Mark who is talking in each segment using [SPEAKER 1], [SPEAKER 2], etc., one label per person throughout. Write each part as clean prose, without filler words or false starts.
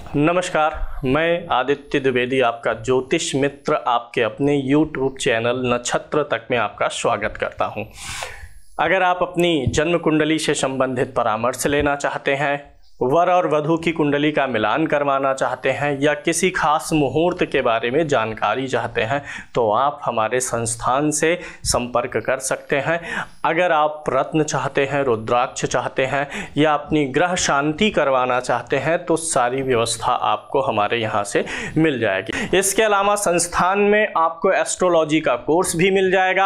[SPEAKER 1] नमस्कार, मैं आदित्य द्विवेदी आपका ज्योतिष मित्र आपके अपने YouTube चैनल नक्षत्र तक में आपका स्वागत करता हूं। अगर आप अपनी जन्म कुंडली से संबंधित परामर्श लेना चाहते हैं, वर और वधू की कुंडली का मिलान करवाना चाहते हैं या किसी खास मुहूर्त के बारे में जानकारी चाहते हैं तो आप हमारे संस्थान से संपर्क कर सकते हैं। अगर आप रत्न चाहते हैं, रुद्राक्ष चाहते हैं या अपनी ग्रह शांति करवाना चाहते हैं तो सारी व्यवस्था आपको हमारे यहाँ से मिल जाएगी। इसके अलावा संस्थान में आपको एस्ट्रोलॉजी का कोर्स भी मिल जाएगा।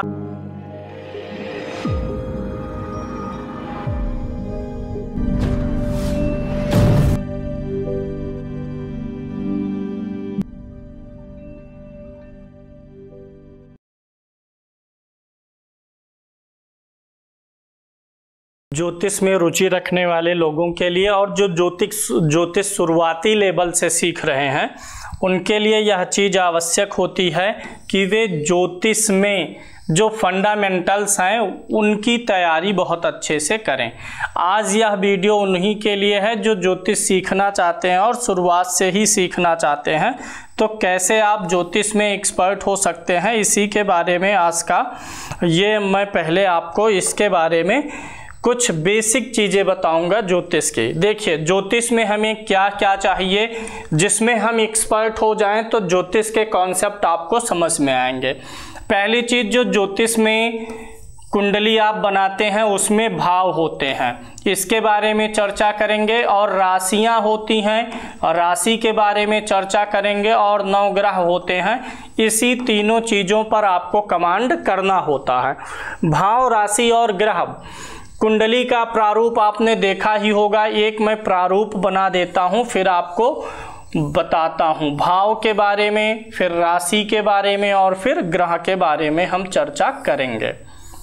[SPEAKER 1] ज्योतिष में रुचि रखने वाले लोगों के लिए और जो ज्योतिष शुरुआती लेवल से सीख रहे हैं उनके लिए यह चीज़ आवश्यक होती है कि वे ज्योतिष में जो फंडामेंटल्स हैं उनकी तैयारी बहुत अच्छे से करें। आज यह वीडियो उन्हीं के लिए है जो ज्योतिष सीखना चाहते हैं और शुरुआत से ही सीखना चाहते हैं। तो कैसे आप ज्योतिष में एक्सपर्ट हो सकते हैं, इसी के बारे में आज का ये मैं पहले आपको इसके बारे में कुछ बेसिक चीज़ें बताऊंगा ज्योतिष की। देखिए, ज्योतिष में हमें क्या क्या चाहिए जिसमें हम एक्सपर्ट हो जाएं तो ज्योतिष के कॉन्सेप्ट आपको समझ में आएंगे। पहली चीज़, जो ज्योतिष में कुंडली आप बनाते हैं उसमें भाव होते हैं, इसके बारे में चर्चा करेंगे। और राशियां होती हैं और राशि के बारे में चर्चा करेंगे। और नवग्रह होते हैं, इसी तीनों चीज़ों पर आपको कमांड करना होता है। भाव, राशि और ग्रह। कुंडली का प्रारूप आपने देखा ही होगा, एक मैं प्रारूप बना देता हूं फिर आपको बताता हूं। भाव के बारे में, फिर राशि के बारे में और फिर ग्रह के बारे में हम चर्चा करेंगे।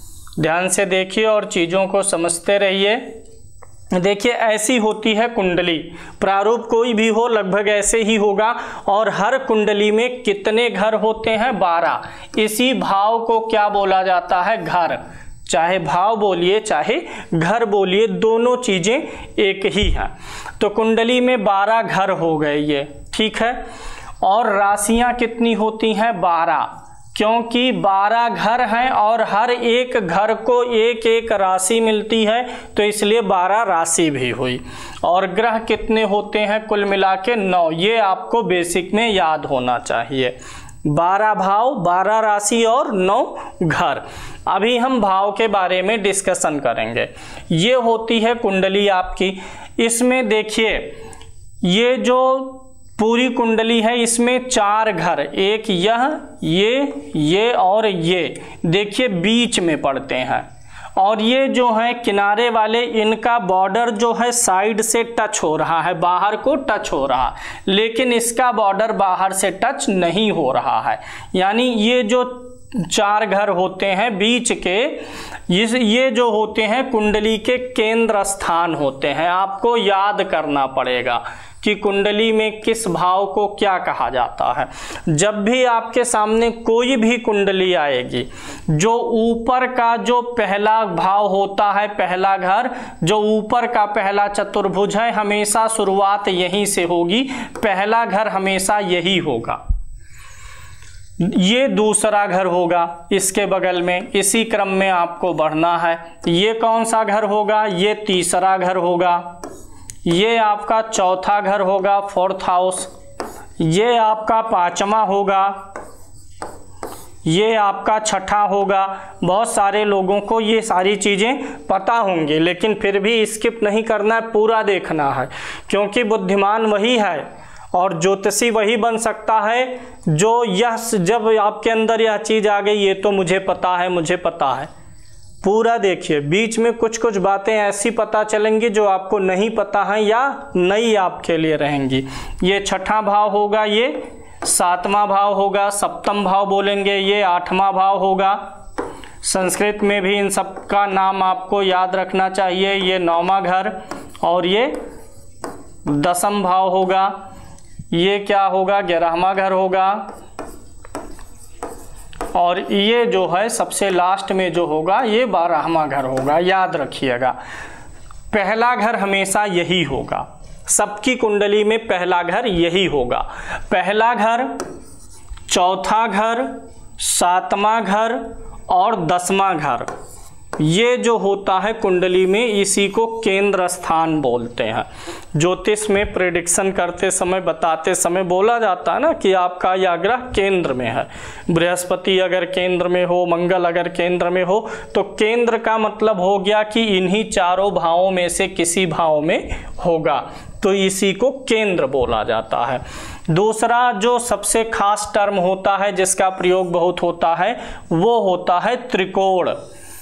[SPEAKER 1] ध्यान से देखिए और चीज़ों को समझते रहिए। देखिए, ऐसी होती है कुंडली। प्रारूप कोई भी हो लगभग ऐसे ही होगा। और हर कुंडली में कितने घर होते हैं? 12। इसी भाव को क्या बोला जाता है? घर। चाहे भाव बोलिए चाहे घर बोलिए, दोनों चीज़ें एक ही हैं। तो कुंडली में 12 घर हो गए ये, ठीक है। और राशियां कितनी होती हैं? 12, क्योंकि 12 घर हैं और हर एक घर को एक एक राशि मिलती है तो इसलिए 12 राशि भी हुई। और ग्रह कितने होते हैं? कुल मिला के 9। ये आपको बेसिक में याद होना चाहिए। 12 भाव, 12 राशि और 9 घर। अभी हम भाव के बारे में डिस्कशन करेंगे। ये होती है कुंडली आपकी। इसमें देखिए, ये जो पूरी कुंडली है इसमें 4 घर, एक ये और ये देखिए बीच में पड़ते हैं। और ये जो है किनारे वाले, इनका बॉर्डर जो है साइड से टच हो रहा है, बाहर को टच हो रहा, लेकिन इसका बॉर्डर बाहर से टच नहीं हो रहा है। यानी ये जो 4 घर होते हैं बीच के, ये जो होते हैं कुंडली के केंद्र स्थान होते हैं। आपको याद करना पड़ेगा कि कुंडली में किस भाव को क्या कहा जाता है। जब भी आपके सामने कोई भी कुंडली आएगी, जो ऊपर का जो पहला भाव होता है, पहला घर, जो ऊपर का पहला चतुर्भुज है, हमेशा शुरुआत यहीं से होगी। पहला घर हमेशा यही होगा। ये दूसरा घर होगा इसके बगल में, इसी क्रम में आपको बढ़ना है। ये कौन सा घर होगा? ये तीसरा घर होगा। ये आपका चौथा घर होगा, 4th हाउस। ये आपका 5वां होगा। ये आपका 6ठा होगा। बहुत सारे लोगों को ये सारी चीज़ें पता होंगी, लेकिन फिर भी स्किप नहीं करना है, पूरा देखना है। क्योंकि बुद्धिमान वही है और ज्योतिषी वही बन सकता है जो जब आपके अंदर यह चीज़ आ गई, ये तो मुझे पता है, मुझे पता है। पूरा देखिए, बीच में कुछ कुछ बातें ऐसी पता चलेंगी जो आपको नहीं पता है या नई आपके लिए रहेंगी। ये 6ठा भाव होगा, ये 7वां भाव होगा, 7म भाव बोलेंगे, ये 8वां भाव होगा। संस्कृत में भी इन सब का नाम आपको याद रखना चाहिए। ये 9वां घर और ये 10म भाव होगा। ये क्या होगा? 11वां घर होगा। और ये जो है सबसे लास्ट में जो होगा ये 12वां घर होगा। याद रखिएगा, पहला घर हमेशा यही होगा। सबकी कुंडली में पहला घर यही होगा। पहला घर, चौथा घर, सातवां घर और 10वां घर, ये जो होता है कुंडली में, इसी को केंद्र स्थान बोलते हैं। ज्योतिष में प्रेडिक्शन करते समय, बताते समय बोला जाता है ना कि आपका यह ग्रह केंद्र में है। बृहस्पति अगर केंद्र में हो, मंगल अगर केंद्र में हो, तो केंद्र का मतलब हो गया कि इन्हीं चारों भावों में से किसी भाव में होगा, तो इसी को केंद्र बोला जाता है। दूसरा जो सबसे खास टर्म होता है जिसका प्रयोग बहुत होता है, वो होता है त्रिकोण।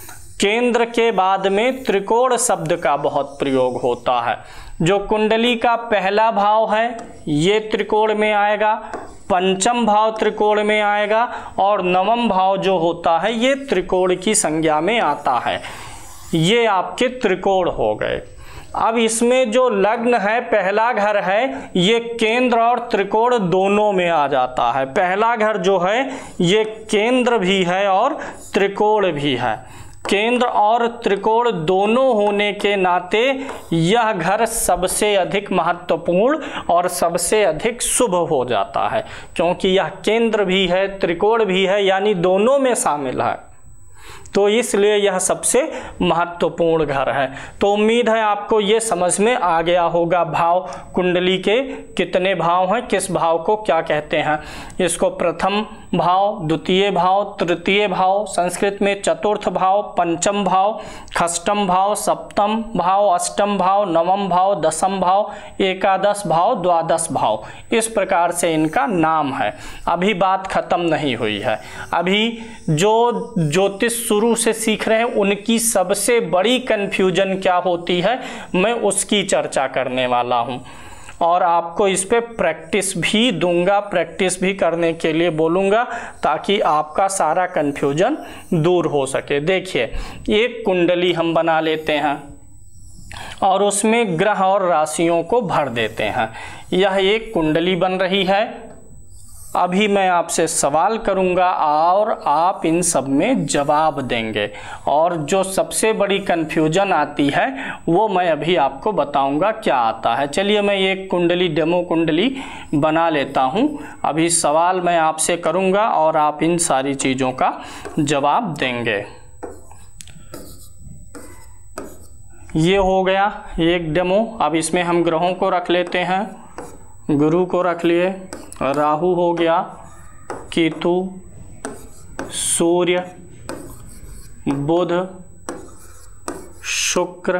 [SPEAKER 1] केंद्र के बाद में त्रिकोण शब्द का बहुत प्रयोग होता है। जो कुंडली का पहला भाव है ये त्रिकोण में आएगा, पंचम भाव त्रिकोण में आएगा और नवम भाव जो होता है ये त्रिकोण की संज्ञा में आता है। ये आपके त्रिकोण हो गए। अब इसमें जो लग्न है, पहला घर है, ये केंद्र और त्रिकोण दोनों में आ जाता है। पहला घर जो है ये केंद्र भी है और त्रिकोण भी है। केंद्र और त्रिकोण दोनों होने के नाते यह घर सबसे अधिक महत्वपूर्ण और सबसे अधिक शुभ हो जाता है, क्योंकि यह केंद्र भी है, त्रिकोण भी है, यानी दोनों में शामिल है, तो इसलिए यह सबसे महत्वपूर्ण घर है। तो उम्मीद है आपको ये समझ में आ गया होगा भाव, कुंडली के कितने भाव हैं, किस भाव को क्या कहते हैं। इसको प्रथम भाव, द्वितीय भाव, तृतीय भाव, संस्कृत में चतुर्थ भाव, पंचम भाव, षष्ठम भाव, सप्तम भाव, अष्टम भाव, नवम भाव, दसम भाव, एकादश भाव, द्वादश भाव, इस प्रकार से इनका नाम है। अभी बात खत्म नहीं हुई है। अभी जो ज्योतिष शुरू से सीख रहे हैं उनकी सबसे बड़ी कन्फ्यूजन क्या होती है, मैं उसकी चर्चा करने वाला हूं और आपको इस पे प्रैक्टिस भी दूंगा, प्रैक्टिस भी करने के लिए बोलूँगा ताकि आपका सारा कन्फ्यूजन दूर हो सके। देखिए, एक कुंडली हम बना लेते हैं और उसमें ग्रह और राशियों को भर देते हैं। यह एक कुंडली बन रही है। अभी मैं आपसे सवाल करूंगा और आप इन सब में जवाब देंगे, और जो सबसे बड़ी कन्फ्यूजन आती है वो मैं अभी आपको बताऊंगा क्या आता है। चलिए मैं एक कुंडली, डेमो कुंडली बना लेता हूं। अभी सवाल मैं आपसे करूंगा और आप इन सारी चीज़ों का जवाब देंगे। ये हो गया एक डेमो। अब इसमें हम ग्रहों को रख लेते हैं। गुरु को रख लिए, राहु हो गया, केतु, सूर्य, बुध, शुक्र,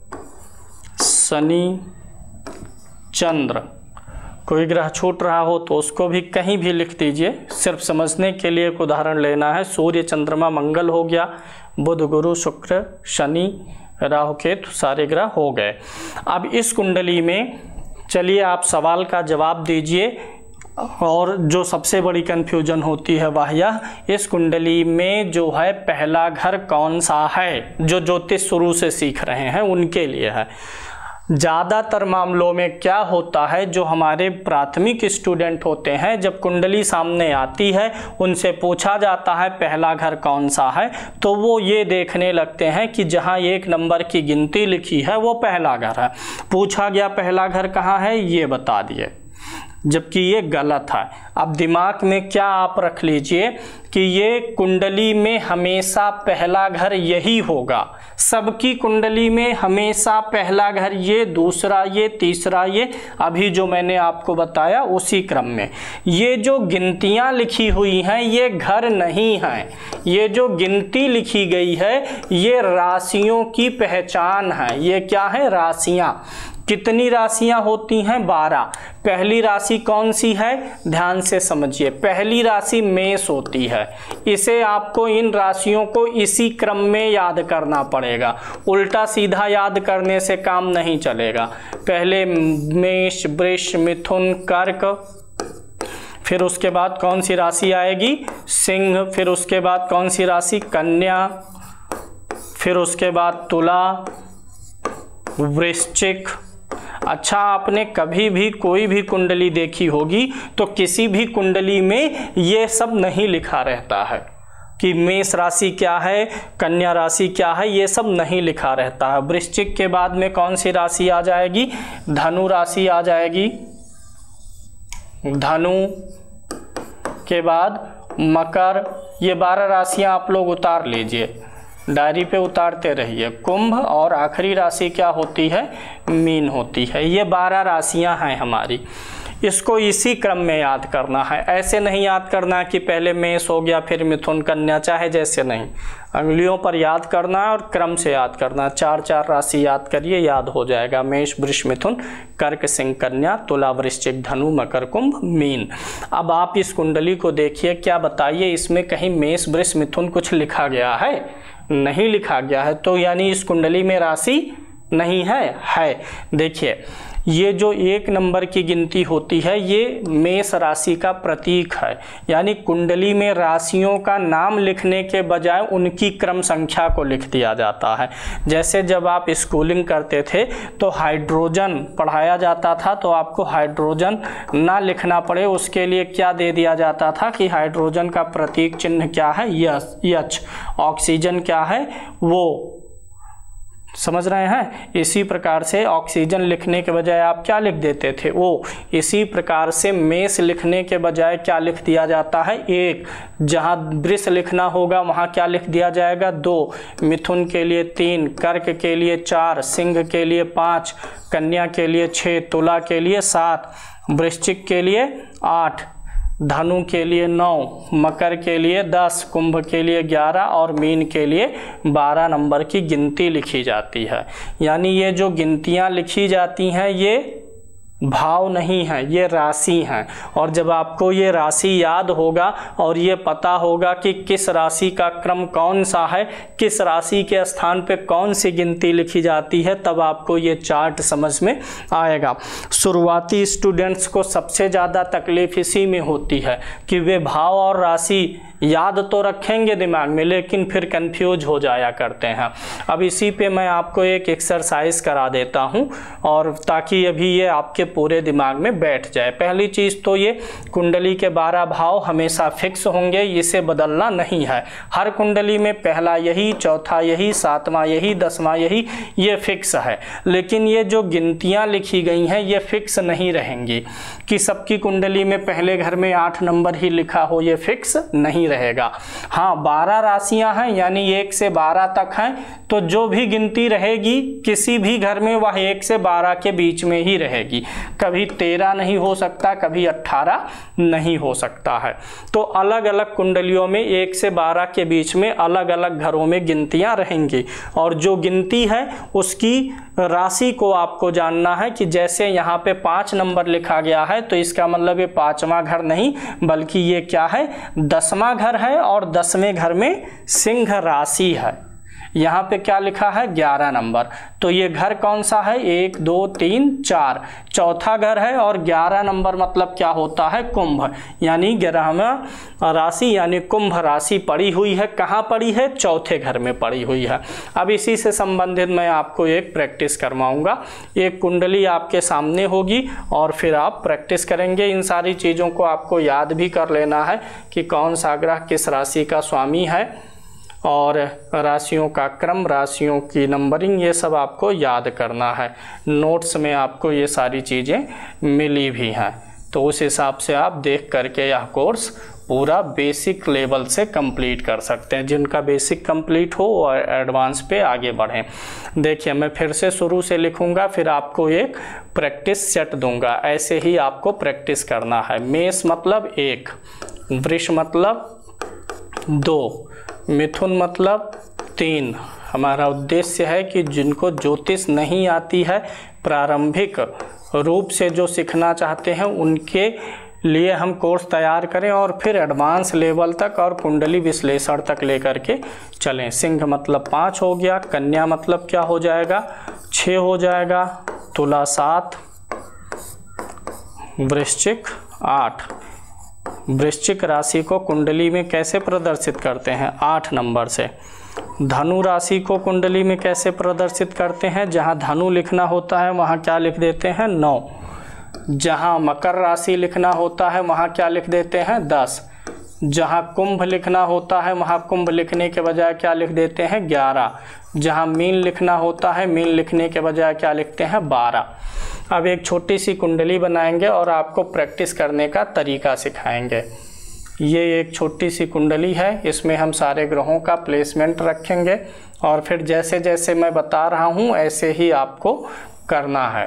[SPEAKER 1] शनि, चंद्र। कोई ग्रह छूट रहा हो तो उसको भी कहीं भी लिख दीजिए, सिर्फ समझने के लिए एक उदाहरण लेना है। सूर्य, चंद्रमा, मंगल हो गया, बुध, गुरु, शुक्र, शनि, राहु, केतु, सारे ग्रह हो गए। अब इस कुंडली में चलिए आप सवाल का जवाब दीजिए, और जो सबसे बड़ी कन्फ्यूजन होती है वह यह, इस कुंडली में जो है पहला घर कौन सा है। जो ज्योतिष शुरू से सीख रहे हैं उनके लिए है। ज़्यादातर मामलों में क्या होता है, जो हमारे प्राथमिक स्टूडेंट होते हैं, जब कुंडली सामने आती है उनसे पूछा जाता है पहला घर कौन सा है, तो वो ये देखने लगते हैं कि जहाँ 1 नंबर की गिनती लिखी है वो पहला घर है। पूछा गया पहला घर कहाँ है, ये बता दिए, जबकि ये गलत है। अब दिमाग में क्या आप रख लीजिए कि ये कुंडली में हमेशा पहला घर यही होगा। सबकी कुंडली में हमेशा पहला घर ये, दूसरा ये, तीसरा ये, अभी जो मैंने आपको बताया उसी क्रम में। ये जो गिनतियां लिखी हुई हैं ये घर नहीं हैं। ये जो गिनती लिखी गई है ये राशियों की पहचान है। ये क्या है, राशियां। कितनी राशियां होती हैं, 12। पहली राशि कौन सी है, ध्यान से समझिए। पहली राशि मेष होती है। इसे आपको, इन राशियों को इसी क्रम में याद करना पड़ेगा, उल्टा सीधा याद करने से काम नहीं चलेगा। पहले मेष, वृष, मिथुन, कर्क, फिर उसके बाद कौन सी राशि आएगी, सिंह, फिर उसके बाद कौन सी राशि, कन्या, फिर उसके बाद तुला, वृश्चिक। अच्छा, आपने कभी भी कोई भी कुंडली देखी होगी तो किसी भी कुंडली में ये सब नहीं लिखा रहता है। कि मेष राशि क्या है, कन्या राशि क्या है, ये सब नहीं लिखा रहता है। वृश्चिक के बाद में कौन सी राशि आ जाएगी, धनु राशि आ जाएगी। धनु के बाद मकर, ये 12 राशियां आप लोग उतार लीजिए, डायरी पे उतारते रहिए। कुंभ और आखिरी राशि क्या होती है, मीन होती है। ये 12 राशियां हैं हमारी, इसको इसी क्रम में याद करना है। ऐसे नहीं याद करना कि पहले मेष हो गया फिर मिथुन कन्या, चाहे जैसे नहीं, अंगुलियों पर याद करना है और क्रम से याद करना। 4 राशि याद करिए, याद हो जाएगा। मेष वृष मिथुन कर्क सिंह कन्या तुला वृश्चिक धनु मकर कुंभ मीन। अब आप इस कुंडली को देखिए, क्या बताइए इसमें कहीं मेष वृष मिथुन कुछ लिखा गया है, नहीं लिखा गया है, तो यानी इस कुंडली में राशि नहीं है। देखिए ये जो 1 नंबर की गिनती होती है ये मेष राशि का प्रतीक है, यानी कुंडली में राशियों का नाम लिखने के बजाय उनकी क्रम संख्या को लिख दिया जाता है। जैसे जब आप स्कूलिंग करते थे तो हाइड्रोजन पढ़ाया जाता था, तो आपको हाइड्रोजन ना लिखना पड़े उसके लिए क्या दे दिया जाता था कि हाइड्रोजन का प्रतीक चिन्ह क्या है, H। ऑक्सीजन क्या है, वो समझ रहे हैं। इसी प्रकार से ऑक्सीजन लिखने के बजाय आप क्या लिख देते थे, O। इसी प्रकार से मेष लिखने के बजाय क्या लिख दिया जाता है, 1। जहां वृष लिखना होगा वहां क्या लिख दिया जाएगा, 2। मिथुन के लिए 3, कर्क के लिए 4, सिंह के लिए 5, कन्या के लिए 6, तुला के लिए 7, वृश्चिक के लिए 8, धनु के लिए 9, मकर के लिए 10, कुंभ के लिए 11 और मीन के लिए 12 नंबर की गिनती लिखी जाती है। यानी ये जो गिनतियां लिखी जाती हैं ये भाव नहीं है, ये राशि हैं। और जब आपको ये राशि याद होगा और ये पता होगा कि किस राशि का क्रम कौन सा है, किस राशि के स्थान पे कौन सी गिनती लिखी जाती है, तब आपको ये चार्ट समझ में आएगा। शुरुआती स्टूडेंट्स को सबसे ज़्यादा तकलीफ इसी में होती है कि वे भाव और राशि याद तो रखेंगे दिमाग में लेकिन फिर कंफ्यूज हो जाया करते हैं। अब इसी पे मैं आपको एक एक्सरसाइज करा देता हूं और ताकि अभी ये आपके पूरे दिमाग में बैठ जाए। पहली चीज़ तो ये कुंडली के 12 भाव हमेशा फिक्स होंगे, इसे बदलना नहीं है। हर कुंडली में पहला यही, चौथा यही, 7वां यही, 10वां यही, ये फिक्स है। लेकिन ये जो गिनतियाँ लिखी गई हैं ये फिक्स नहीं रहेंगी कि सबकी कुंडली में पहले घर में 8 नंबर ही लिखा हो, ये फिक्स नहीं रहेगा। हाँ 12 राशियां हैं यानी 1 से 12 तक हैं, तो जो भी गिनती रहेगी किसी भी घर में वह 1 से 12 के बीच में ही रहेगी। कभी 13 नहीं हो सकता, कभी 18 नहीं हो सकता है। तो अलग अलग कुंडलियों में 1 से 12 के बीच में अलग अलग घरों में गिनतियां रहेंगी और जो गिनती है उसकी राशि को आपको जानना है कि जैसे यहाँ पे 5 नंबर लिखा गया है तो इसका मतलब ये 5वां घर नहीं बल्कि ये क्या है, 10वां घर है और 10वें घर में सिंह राशि है। यहाँ पे क्या लिखा है 11 नंबर, तो ये घर कौन सा है 1 2 3 4, चौथा घर है और 11 नंबर मतलब क्या होता है कुंभ, यानी 11वां राशि यानी कुंभ राशि पड़ी हुई है। कहाँ पड़ी है, चौथे घर में पड़ी हुई है। अब इसी से संबंधित मैं आपको एक प्रैक्टिस करवाऊंगा। एक कुंडली आपके सामने होगी और फिर आप प्रैक्टिस करेंगे। इन सारी चीज़ों को आपको याद भी कर लेना है कि कौन सा ग्रह किस राशि का स्वामी है और राशियों का क्रम, राशियों की नंबरिंग, ये सब आपको याद करना है। नोट्स में आपको ये सारी चीज़ें मिली भी हैं, तो उस हिसाब से आप देख करके यह कोर्स पूरा बेसिक लेवल से कंप्लीट कर सकते हैं। जिनका बेसिक कंप्लीट हो और एडवांस पे आगे बढ़ें। देखिए मैं फिर से शुरू से लिखूंगा, फिर आपको एक प्रैक्टिस सेट दूंगा। ऐसे ही आपको प्रैक्टिस करना है। मेष मतलब 1, वृष मतलब 2, मिथुन मतलब 3। हमारा उद्देश्य है कि जिनको ज्योतिष नहीं आती है, प्रारंभिक रूप से जो सीखना चाहते हैं उनके लिए हम कोर्स तैयार करें और फिर एडवांस लेवल तक और कुंडली विश्लेषण तक लेकर के चलें। सिंह मतलब 5 हो गया, कन्या मतलब क्या हो जाएगा 6 हो जाएगा, तुला 7, वृश्चिक 8। वृश्चिक राशि को कुंडली में कैसे प्रदर्शित करते हैं 8 नंबर से। धनु राशि को कुंडली में कैसे प्रदर्शित करते हैं, जहां धनु लिखना होता है वहां क्या लिख देते हैं 9। जहां मकर राशि लिखना होता है वहां क्या लिख देते हैं 10। जहाँ कुंभ लिखना होता है वहाँ कुंभ लिखने के बजाय क्या लिख देते हैं 11। जहाँ मीन लिखना होता है मीन लिखने के बजाय क्या लिखते हैं 12। अब एक छोटी सी कुंडली बनाएंगे और आपको प्रैक्टिस करने का तरीका सिखाएंगे। ये एक छोटी सी कुंडली है, इसमें हम सारे ग्रहों का प्लेसमेंट रखेंगे और फिर जैसे जैसे मैं बता रहा हूँ ऐसे ही आपको करना है।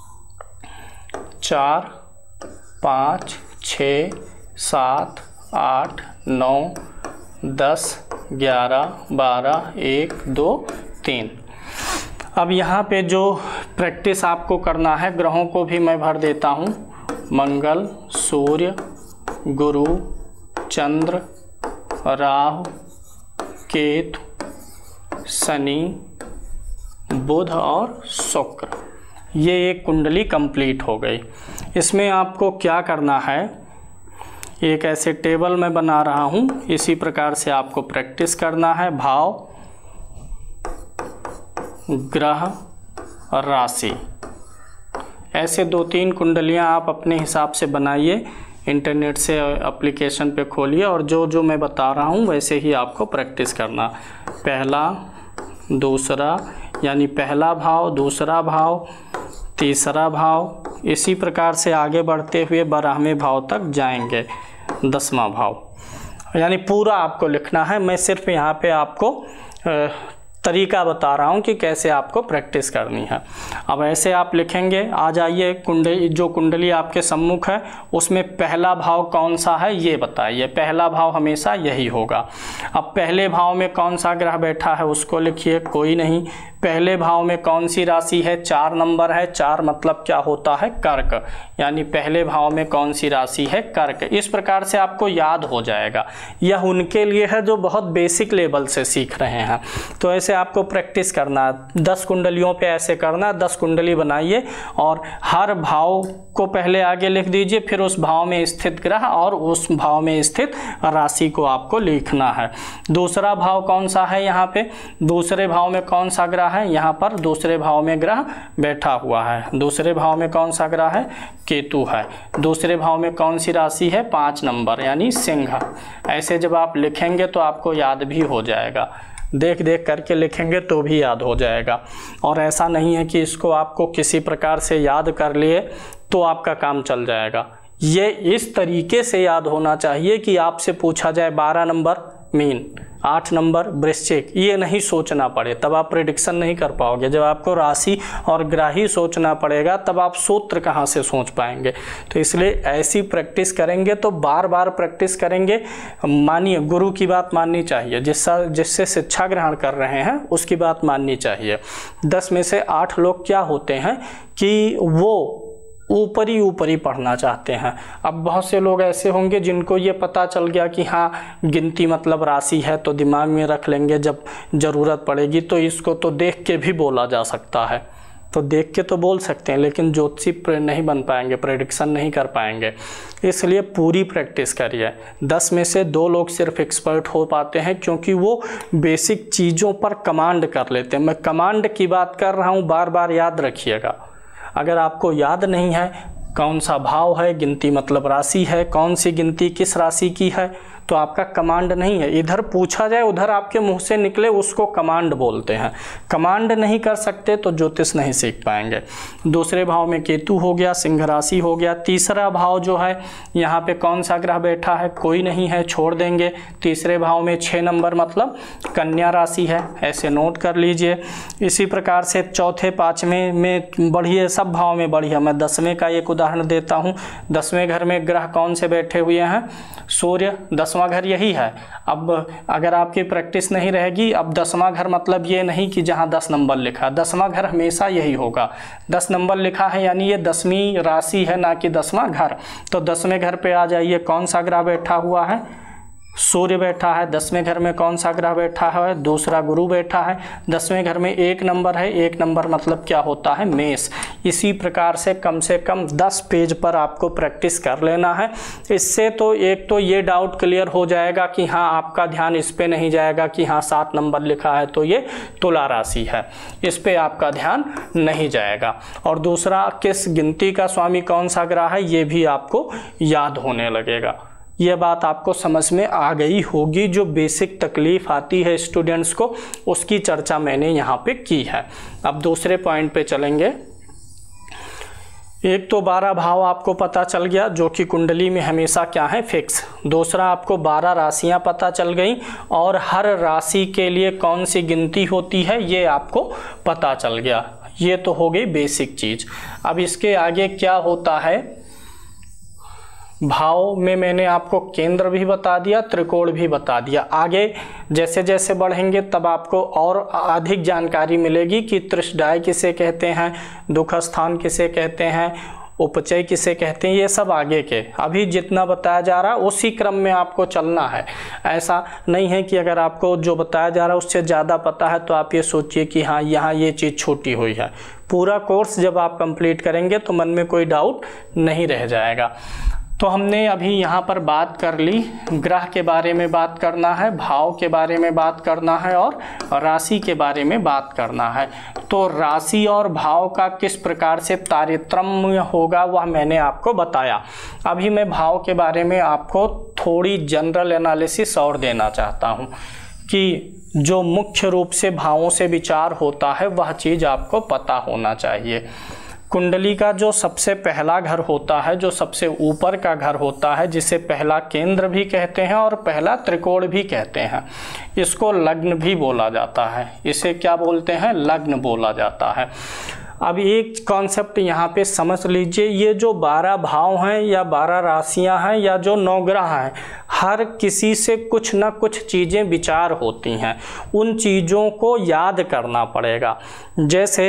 [SPEAKER 1] 4 5 6 7 8 9 10 11 12 1 2 3। अब यहाँ पे जो प्रैक्टिस आपको करना है, ग्रहों को भी मैं भर देता हूँ। मंगल, सूर्य, गुरु, चंद्र, राहु, केतु, शनि, बुध और शुक्र। ये एक कुंडली कंप्लीट हो गई। इसमें आपको क्या करना है, एक ऐसे टेबल में बना रहा हूँ, इसी प्रकार से आपको प्रैक्टिस करना है। भाव, ग्रह और राशि, ऐसे 2-3 कुंडलियाँ आप अपने हिसाब से बनाइए। इंटरनेट से एप्लीकेशन पे खोलिए और जो जो मैं बता रहा हूँ वैसे ही आपको प्रैक्टिस करना। पहला, दूसरा, यानी पहला भाव, दूसरा भाव, तीसरा भाव, इसी प्रकार से आगे बढ़ते हुए 12वें भाव तक जाएंगे। 10वां भाव, यानी पूरा आपको लिखना है। मैं सिर्फ यहाँ पे आपको तरीका बता रहा हूँ कि कैसे आपको प्रैक्टिस करनी है। अब ऐसे आप लिखेंगे। आ जाइए, कुंडली, जो कुंडली आपके सम्मुख है उसमें पहला भाव कौन सा है ये बताइए। पहला भाव हमेशा यही होगा। अब पहले भाव में कौन सा ग्रह बैठा है उसको लिखिए, कोई नहीं। पहले भाव में कौन सी राशि है, 4 नंबर है। 4 मतलब क्या होता है, कर्क, यानी पहले भाव में कौन सी राशि है, कर्क। इस प्रकार से आपको याद हो जाएगा। यह उनके लिए है जो बहुत बेसिक लेवल से सीख रहे हैं। तो ऐसे आपको प्रैक्टिस करना है। 10 कुंडलियों पे ऐसे करना है। 10 कुंडली बनाइए और हर भाव को पहले आगे लिख दीजिए, फिर उस भाव में स्थित ग्रह और उस भाव में स्थित राशि को आपको लिखना है। दूसरा भाव कौन सा है, यहाँ पे दूसरे भाव में कौन सा ग्रह है, यहाँ पर दूसरे भाव में ग्रह बैठा हुआ है। दूसरे भाव में कौन सा ग्रह है, केतु है। दूसरे भाव में कौन सी राशि है, 5 नंबर यानी सिंह। ऐसे जब आप लिखेंगे तो आपको याद भी हो जाएगा। देख देख करके लिखेंगे तो भी याद हो जाएगा। और ऐसा नहीं है कि इसको आपको किसी प्रकार से याद कर लिए तो आपका काम चल जाएगा। ये इस तरीके से याद होना चाहिए कि आपसे पूछा जाए 12 नंबर मीन, 8 नंबर वृश्चिक, ये नहीं सोचना पड़े, तब आप प्रेडिक्शन नहीं कर पाओगे। जब आपको राशि और ग्रह ही सोचना पड़ेगा तब आप सूत्र कहाँ से सोच पाएंगे। तो इसलिए ऐसी प्रैक्टिस करेंगे तो बार बार प्रैक्टिस करेंगे। मानिए, गुरु की बात माननी चाहिए, जिससे शिक्षा ग्रहण कर रहे हैं उसकी बात माननी चाहिए। 10 में से 8 लोग क्या होते हैं कि वो ऊपरी पढ़ना चाहते हैं। अब बहुत से लोग ऐसे होंगे जिनको ये पता चल गया कि हाँ गिनती मतलब राशि है, तो दिमाग में रख लेंगे, जब ज़रूरत पड़ेगी तो इसको तो देख के भी बोला जा सकता है। तो देख के तो बोल सकते हैं लेकिन ज्योतिषी नहीं बन पाएंगे, प्रेडिक्शन नहीं कर पाएंगे। इसलिए पूरी प्रैक्टिस करिए। 10 में से 2 लोग सिर्फ एक्सपर्ट हो पाते हैं क्योंकि वो बेसिक चीज़ों पर कमांड कर लेते हैं। मैं कमांड की बात कर रहा हूँ, बार बार याद रखिएगा। अगर आपको याद नहीं है कौन सा भाव है, गिनती मतलब राशि है, कौन सी गिनती किस राशि की है, तो आपका कमांड नहीं है। इधर पूछा जाए उधर आपके मुंह से निकले उसको कमांड बोलते हैं। कमांड नहीं कर सकते तो ज्योतिष नहीं सीख पाएंगे। दूसरे भाव में केतु हो गया, सिंह राशि हो गया। तीसरा भाव जो है यहाँ पे कौन सा ग्रह बैठा है, कोई नहीं है, छोड़ देंगे। तीसरे भाव में 6 नंबर मतलब कन्या राशि है, ऐसे नोट कर लीजिए। इसी प्रकार से चौथे 5वें में बढ़िए, सब भाव में बढ़िया। मैं 10वें का एक उदाहरण देता हूँ। 10वें घर में ग्रह कौन से बैठे हुए हैं, सूर्य। 10वां घर यही है। अब अगर आपकी प्रैक्टिस नहीं रहेगी, अब 10वां घर मतलब ये नहीं कि जहां 10 नंबर लिखा, 10वां घर हमेशा यही होगा। 10 नंबर लिखा है यानी ये 10वीं राशि है, ना कि 10वां घर। तो 10वें घर पे आ जाइए, कौन सा ग्रह बैठा हुआ है, सूर्य बैठा है। 10वें घर में कौन सा ग्रह बैठा है, दूसरा गुरु बैठा है। 10वें घर में 1 नंबर है, 1 नंबर मतलब क्या होता है, मेष। इसी प्रकार से कम 10 पेज पर आपको प्रैक्टिस कर लेना है। इससे तो एक तो ये डाउट क्लियर हो जाएगा कि हाँ आपका ध्यान इस पे नहीं जाएगा कि हाँ 7 नंबर लिखा है तो ये तुला राशि है, इस पे आपका ध्यान नहीं जाएगा। और दूसरा, किस गिनती का स्वामी कौन सा ग्रह है ये भी आपको याद होने लगेगा। ये बात आपको समझ में आ गई होगी। जो बेसिक तकलीफ आती है स्टूडेंट्स को, उसकी चर्चा मैंने यहाँ पे की है। अब दूसरे पॉइंट पे चलेंगे। एक तो 12 भाव आपको पता चल गया जो कि कुंडली में हमेशा क्या है, फिक्स। दूसरा आपको 12 राशियां पता चल गई और हर राशि के लिए कौन सी गिनती होती है ये आपको पता चल गया। ये तो हो गई बेसिक चीज़। अब इसके आगे क्या होता है, भाव में मैंने आपको केंद्र भी बता दिया, त्रिकोण भी बता दिया। आगे जैसे जैसे बढ़ेंगे तब आपको और अधिक जानकारी मिलेगी कि त्रिशदाय किसे कहते हैं, दुख स्थान किसे कहते हैं, उपचय किसे कहते हैं, ये सब आगे के। अभी जितना बताया जा रहा है उसी क्रम में आपको चलना है। ऐसा नहीं है कि अगर आपको जो बताया जा रहा है उससे ज़्यादा पता है तो आप ये सोचिए कि हाँ यहाँ ये चीज़ छूटी हुई है। पूरा कोर्स जब आप कंप्लीट करेंगे तो मन में कोई डाउट नहीं रह जाएगा। तो हमने अभी यहाँ पर बात कर ली, ग्रह के बारे में बात करना है, भाव के बारे में बात करना है और राशि के बारे में बात करना है। तो राशि और भाव का किस प्रकार से तारतम्य होगा वह मैंने आपको बताया। अभी मैं भाव के बारे में आपको थोड़ी जनरल एनालिसिस और देना चाहता हूँ कि जो मुख्य रूप से भावों से विचार होता है वह चीज़ आपको पता होना चाहिए। कुंडली का जो सबसे पहला घर होता है, जो सबसे ऊपर का घर होता है, जिसे पहला केंद्र भी कहते हैं और पहला त्रिकोण भी कहते हैं, इसको लग्न भी बोला जाता है। इसे क्या बोलते हैं, लग्न बोला जाता है। अब एक कॉन्सेप्ट यहाँ पे समझ लीजिए, ये जो 12 भाव हैं या 12 राशियाँ हैं या जो 9 ग्रह हैं, हर किसी से कुछ ना कुछ चीज़ें विचार होती हैं। उन चीज़ों को याद करना पड़ेगा। जैसे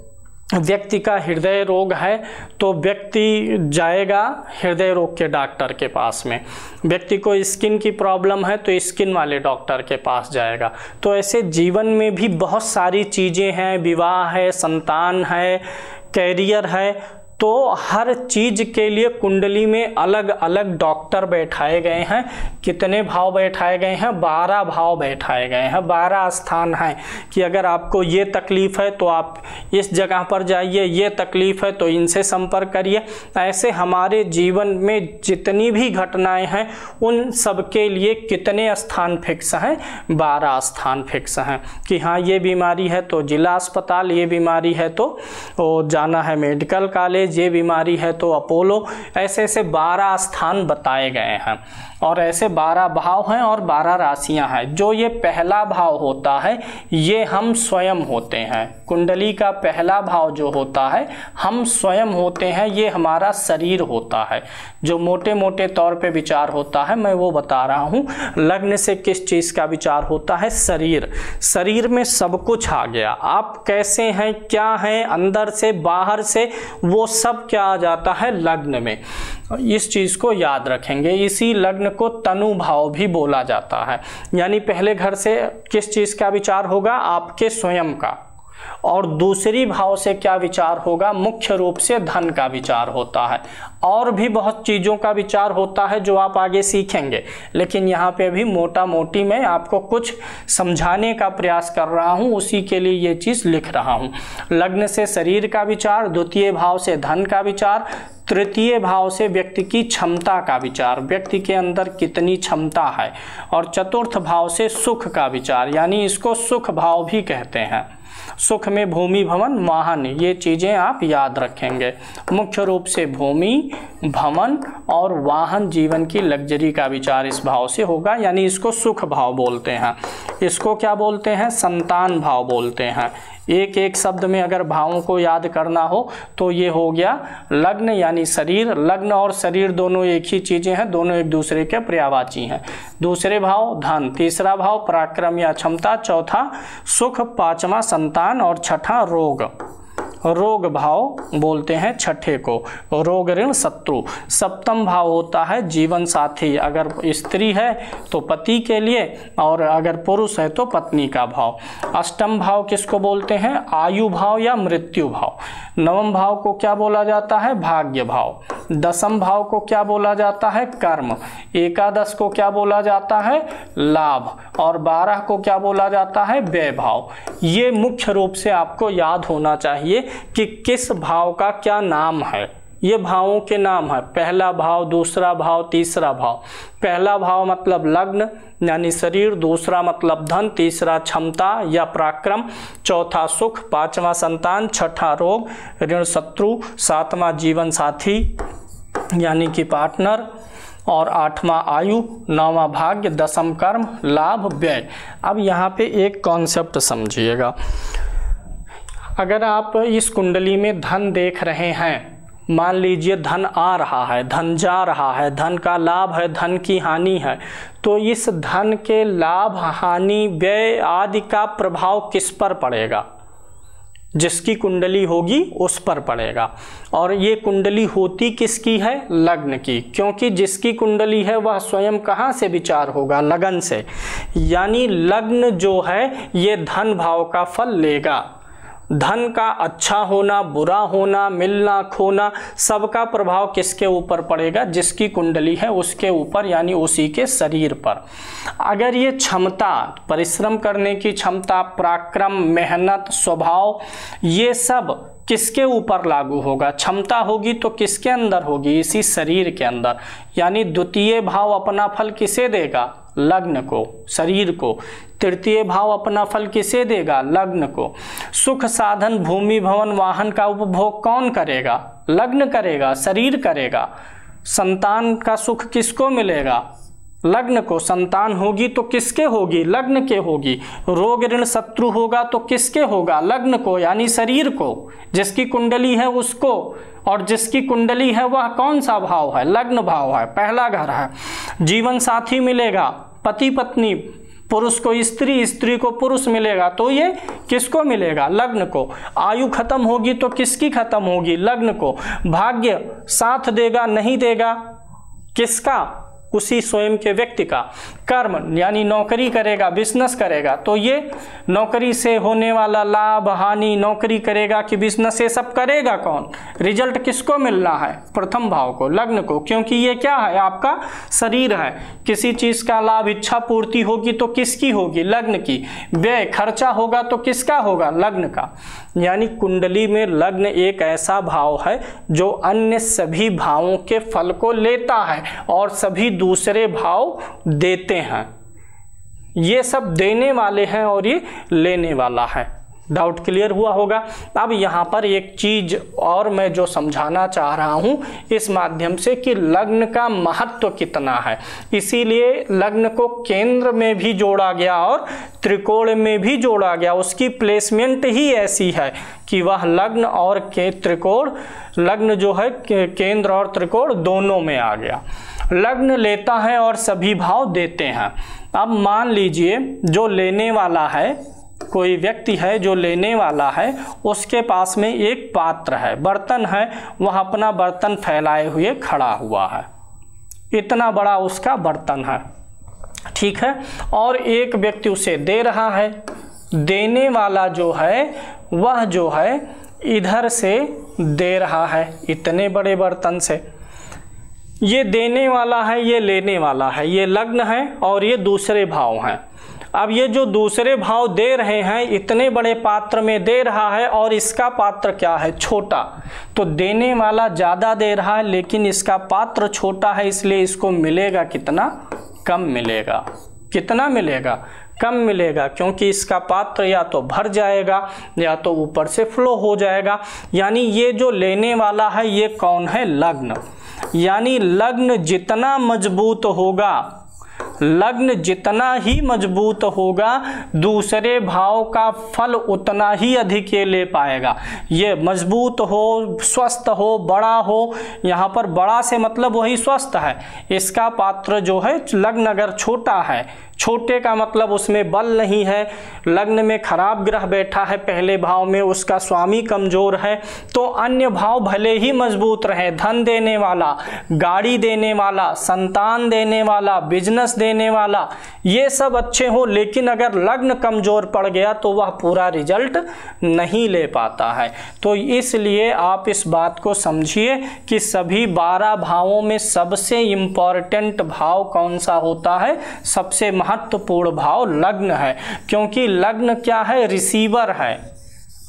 [SPEAKER 1] व्यक्ति का हृदय रोग है तो व्यक्ति जाएगा हृदय रोग के डॉक्टर के पास में, व्यक्ति को स्किन की प्रॉब्लम है तो स्किन वाले डॉक्टर के पास जाएगा। तो ऐसे जीवन में भी बहुत सारी चीज़ें हैं, विवाह है, संतान है, कैरियर है, तो हर चीज़ के लिए कुंडली में अलग अलग डॉक्टर बैठाए गए हैं। कितने भाव बैठाए गए हैं, 12 भाव बैठाए गए हैं, 12 स्थान हैं कि अगर आपको ये तकलीफ़ है तो आप इस जगह पर जाइए, ये तकलीफ़ है तो इनसे संपर्क करिए। ऐसे हमारे जीवन में जितनी भी घटनाएं हैं उन सब के लिए कितने स्थान फिक्स हैं, 12 स्थान फिक्स हैं कि हाँ ये बीमारी है तो जिला अस्पताल, ये बीमारी है तो जाना है मेडिकल कॉलेज, ये बीमारी है तो अपोलो। ऐसे ऐसे 12 स्थान बताए गए हैं और ऐसे 12 भाव हैं और 12 राशियां हैं। जो ये पहला भाव होता है ये हम स्वयं होते हैं। कुंडली का पहला भाव जो होता है हम स्वयं होते हैं, ये हमारा शरीर होता है। जो मोटे मोटे तौर पे विचार होता है मैं वो बता रहा हूँ। लग्न से किस चीज़ का विचार होता है, शरीर। शरीर में सब कुछ आ गया, आप कैसे हैं, क्या हैं, अंदर से बाहर से, वो सब क्या आ जाता है लग्न में। इस चीज़ को याद रखेंगे। इसी लग्न को तनु भाव भी बोला जाता है। यानी पहले घर से किस चीज़ का विचार होगा, आपके स्वयं का, और दूसरी भाव से क्या विचार होगा, मुख्य रूप से धन का विचार होता है। और भी बहुत चीज़ों का विचार होता है जो आप आगे सीखेंगे, लेकिन यहाँ पे भी मोटा मोटी मैं आपको कुछ समझाने का प्रयास कर रहा हूँ, उसी के लिए ये चीज़ लिख रहा हूँ। लग्न से शरीर का विचार, द्वितीय भाव से धन का विचार, तृतीय भाव से व्यक्ति की क्षमता का विचार, व्यक्ति के अंदर कितनी क्षमता है, और चतुर्थ भाव से सुख का विचार, यानी इसको सुख भाव भी कहते हैं। सुख में भूमि, भवन, वाहन, ये चीज़ें आप याद रखेंगे। मुख्य रूप से भूमि, भवन और वाहन, जीवन की लग्जरी का विचार इस भाव से होगा, यानी इसको सुख भाव बोलते हैं। इसको क्या बोलते हैं, संतान भाव बोलते हैं। एक एक शब्द में अगर भावों को याद करना हो तो ये हो गया लग्न यानी शरीर। लग्न और शरीर दोनों एक ही चीज़ें हैं, दोनों एक दूसरे के पर्यायवाची हैं। दूसरे भाव धन, तीसरा भाव पराक्रम या क्षमता, चौथा सुख, पांचवा संतान और छठा रोग। रोग भाव बोलते हैं छठे को, रोग ऋण शत्रु। सप्तम भाव होता है जीवन साथी, अगर स्त्री है तो पति के लिए और अगर पुरुष है तो पत्नी का भाव। अष्टम भाव किसको बोलते हैं, आयु भाव या मृत्यु भाव। नवम भाव को क्या बोला जाता है, भाग्य भाव। दसम भाव को क्या बोला जाता है, कर्म। एकादश को क्या बोला जाता है, लाभ। और 12 को क्या बोला जाता है, व्यय भाव। ये मुख्य रूप से आपको याद होना चाहिए कि किस भाव का क्या नाम है। ये भावों के नाम है। पहला भाव, दूसरा भाव, तीसरा भाव। पहला भाव मतलब लग्न यानी शरीर, दूसरा मतलब धन, तीसरा क्षमता या पराक्रम, चौथा सुख, पांचवा संतान, छठा रोग ऋण शत्रु, सातवां जीवन साथी यानी कि पार्टनर, और आठवां आयु, नौवां भाग्य, दसम कर्म, लाभ, व्यय। अब यहाँ पे एक कॉन्सेप्ट समझिएगा। अगर आप इस कुंडली में धन देख रहे हैं, मान लीजिए धन आ रहा है, धन जा रहा है, धन का लाभ है, धन की हानि है, तो इस धन के लाभ, हानि, व्यय आदि का प्रभाव किस पर पड़ेगा? जिसकी कुंडली होगी उस पर पड़ेगा। और ये कुंडली होती किसकी है? लग्न की, क्योंकि जिसकी कुंडली है वह स्वयं कहाँ से विचार होगा? लगन से। यानी लग्न जो है ये धन भाव का फल लेगा। धन का अच्छा होना, बुरा होना, मिलना, खोना, सबका प्रभाव किसके ऊपर पड़ेगा? जिसकी कुंडली है उसके ऊपर, यानी उसी के शरीर पर। अगर ये क्षमता, परिश्रम करने की क्षमता, पराक्रम, मेहनत, स्वभाव, ये सब किसके ऊपर लागू होगा? क्षमता होगी तो किसके अंदर होगी? इसी शरीर के अंदर। यानी द्वितीय भाव अपना फल किसे देगा? लग्न को, शरीर को। तृतीय भाव अपना फल किसे देगा? लग्न को। सुख साधन, भूमि, भवन, वाहन का उपभोग कौन करेगा? लग्न करेगा, शरीर करेगा। संतान का सुख किसको मिलेगा? लग्न को। संतान होगी तो किसके होगी? लग्न के होगी। रोग ऋण शत्रु होगा तो किसके होगा? लग्न को, यानी शरीर को। जिसकी कुंडली है उसको, और जिसकी कुंडली है वह कौन सा भाव है? लग्न भाव है, पहला घर है। जीवन साथी मिलेगा, पति पत्नी, पुरुष को स्त्री, स्त्री को पुरुष मिलेगा, तो ये किसको मिलेगा? लग्न को। आयु खत्म होगी तो किसकी खत्म होगी? लग्न को। भाग्य साथ देगा नहीं देगा? किसका? उसी स्वयं के व्यक्ति का। कर्म यानी नौकरी करेगा, बिजनेस करेगा, तो ये नौकरी से होने वाला लाभ, हानि, नौकरी करेगा कि बिजनेस, ये सब करेगा कौन? रिजल्ट किसको मिलना है? प्रथम भाव को, लग्न को, क्योंकि ये क्या है? आपका शरीर है। किसी चीज का लाभ, इच्छा पूर्ति होगी तो किसकी होगी? लग्न की। व्यय, खर्चा होगा तो किसका होगा? लग्न का। यानी कुंडली में लग्न एक ऐसा भाव है जो अन्य सभी भावों के फल को लेता है और सभी दूसरे भाव देते हैं। ये सब देने वाले हैं और ये लेने वाला है। डाउट क्लियर हुआ होगा। अब यहाँ पर एक चीज और मैं जो समझाना चाह रहा हूँ इस माध्यम से कि लग्न का महत्व कितना है, इसीलिए लग्न को केंद्र में भी जोड़ा गया और त्रिकोण में भी जोड़ा गया। उसकी प्लेसमेंट ही ऐसी है कि वह लग्न और त्रिकोण, लग्न जो है केंद्र और त्रिकोण दोनों में आ गया। लग्न लेता है और सभी भाव देते हैं। अब मान लीजिए जो लेने वाला है, कोई व्यक्ति है जो लेने वाला है, उसके पास में एक पात्र है, बर्तन है, वह अपना बर्तन फैलाए हुए खड़ा हुआ है। इतना बड़ा उसका बर्तन है, ठीक है। और एक व्यक्ति उसे दे रहा है। देने वाला जो है वह जो है इधर से दे रहा है, इतने बड़े बर्तन से। ये देने वाला है, ये लेने वाला है, ये लग्न है और ये दूसरे भाव हैं। अब ये जो दूसरे भाव दे रहे हैं, इतने बड़े पात्र में दे रहा है और इसका पात्र क्या है? छोटा। तो देने वाला ज़्यादा दे रहा है लेकिन इसका पात्र छोटा है, इसलिए इसको मिलेगा कितना? कम मिलेगा। कितना मिलेगा? कम मिलेगा, क्योंकि इसका पात्र या तो भर जाएगा या तो ऊपर से फ्लो हो जाएगा। यानी ये जो लेने वाला है ये कौन है? लग्न। यानी लग्न जितना मजबूत होगा, लग्न जितना ही मजबूत होगा, दूसरे भाव का फल उतना ही अधिक ये ले पाएगा। ये मजबूत हो, स्वस्थ हो, बड़ा हो, यहाँ पर बड़ा से मतलब वही स्वस्थ है। इसका पात्र जो है, लग्न अगर छोटा है, छोटे का मतलब उसमें बल नहीं है, लग्न में खराब ग्रह बैठा है पहले भाव में, उसका स्वामी कमजोर है, तो अन्य भाव भले ही मजबूत रहे, धन देने वाला, गाड़ी देने वाला, संतान देने वाला, बिजनेस देने वाला, ये सब अच्छे हो, लेकिन अगर लग्न कमजोर पड़ गया तो वह पूरा रिजल्ट नहीं ले पाता है। तो इसलिए आप इस बात को समझिए कि सभी 12 भावों में सबसे इम्पॉर्टेंट भाव कौन सा होता है? सबसे महत्वपूर्ण भाव लग्न है, क्योंकि लग्न क्या है? रिसीवर है।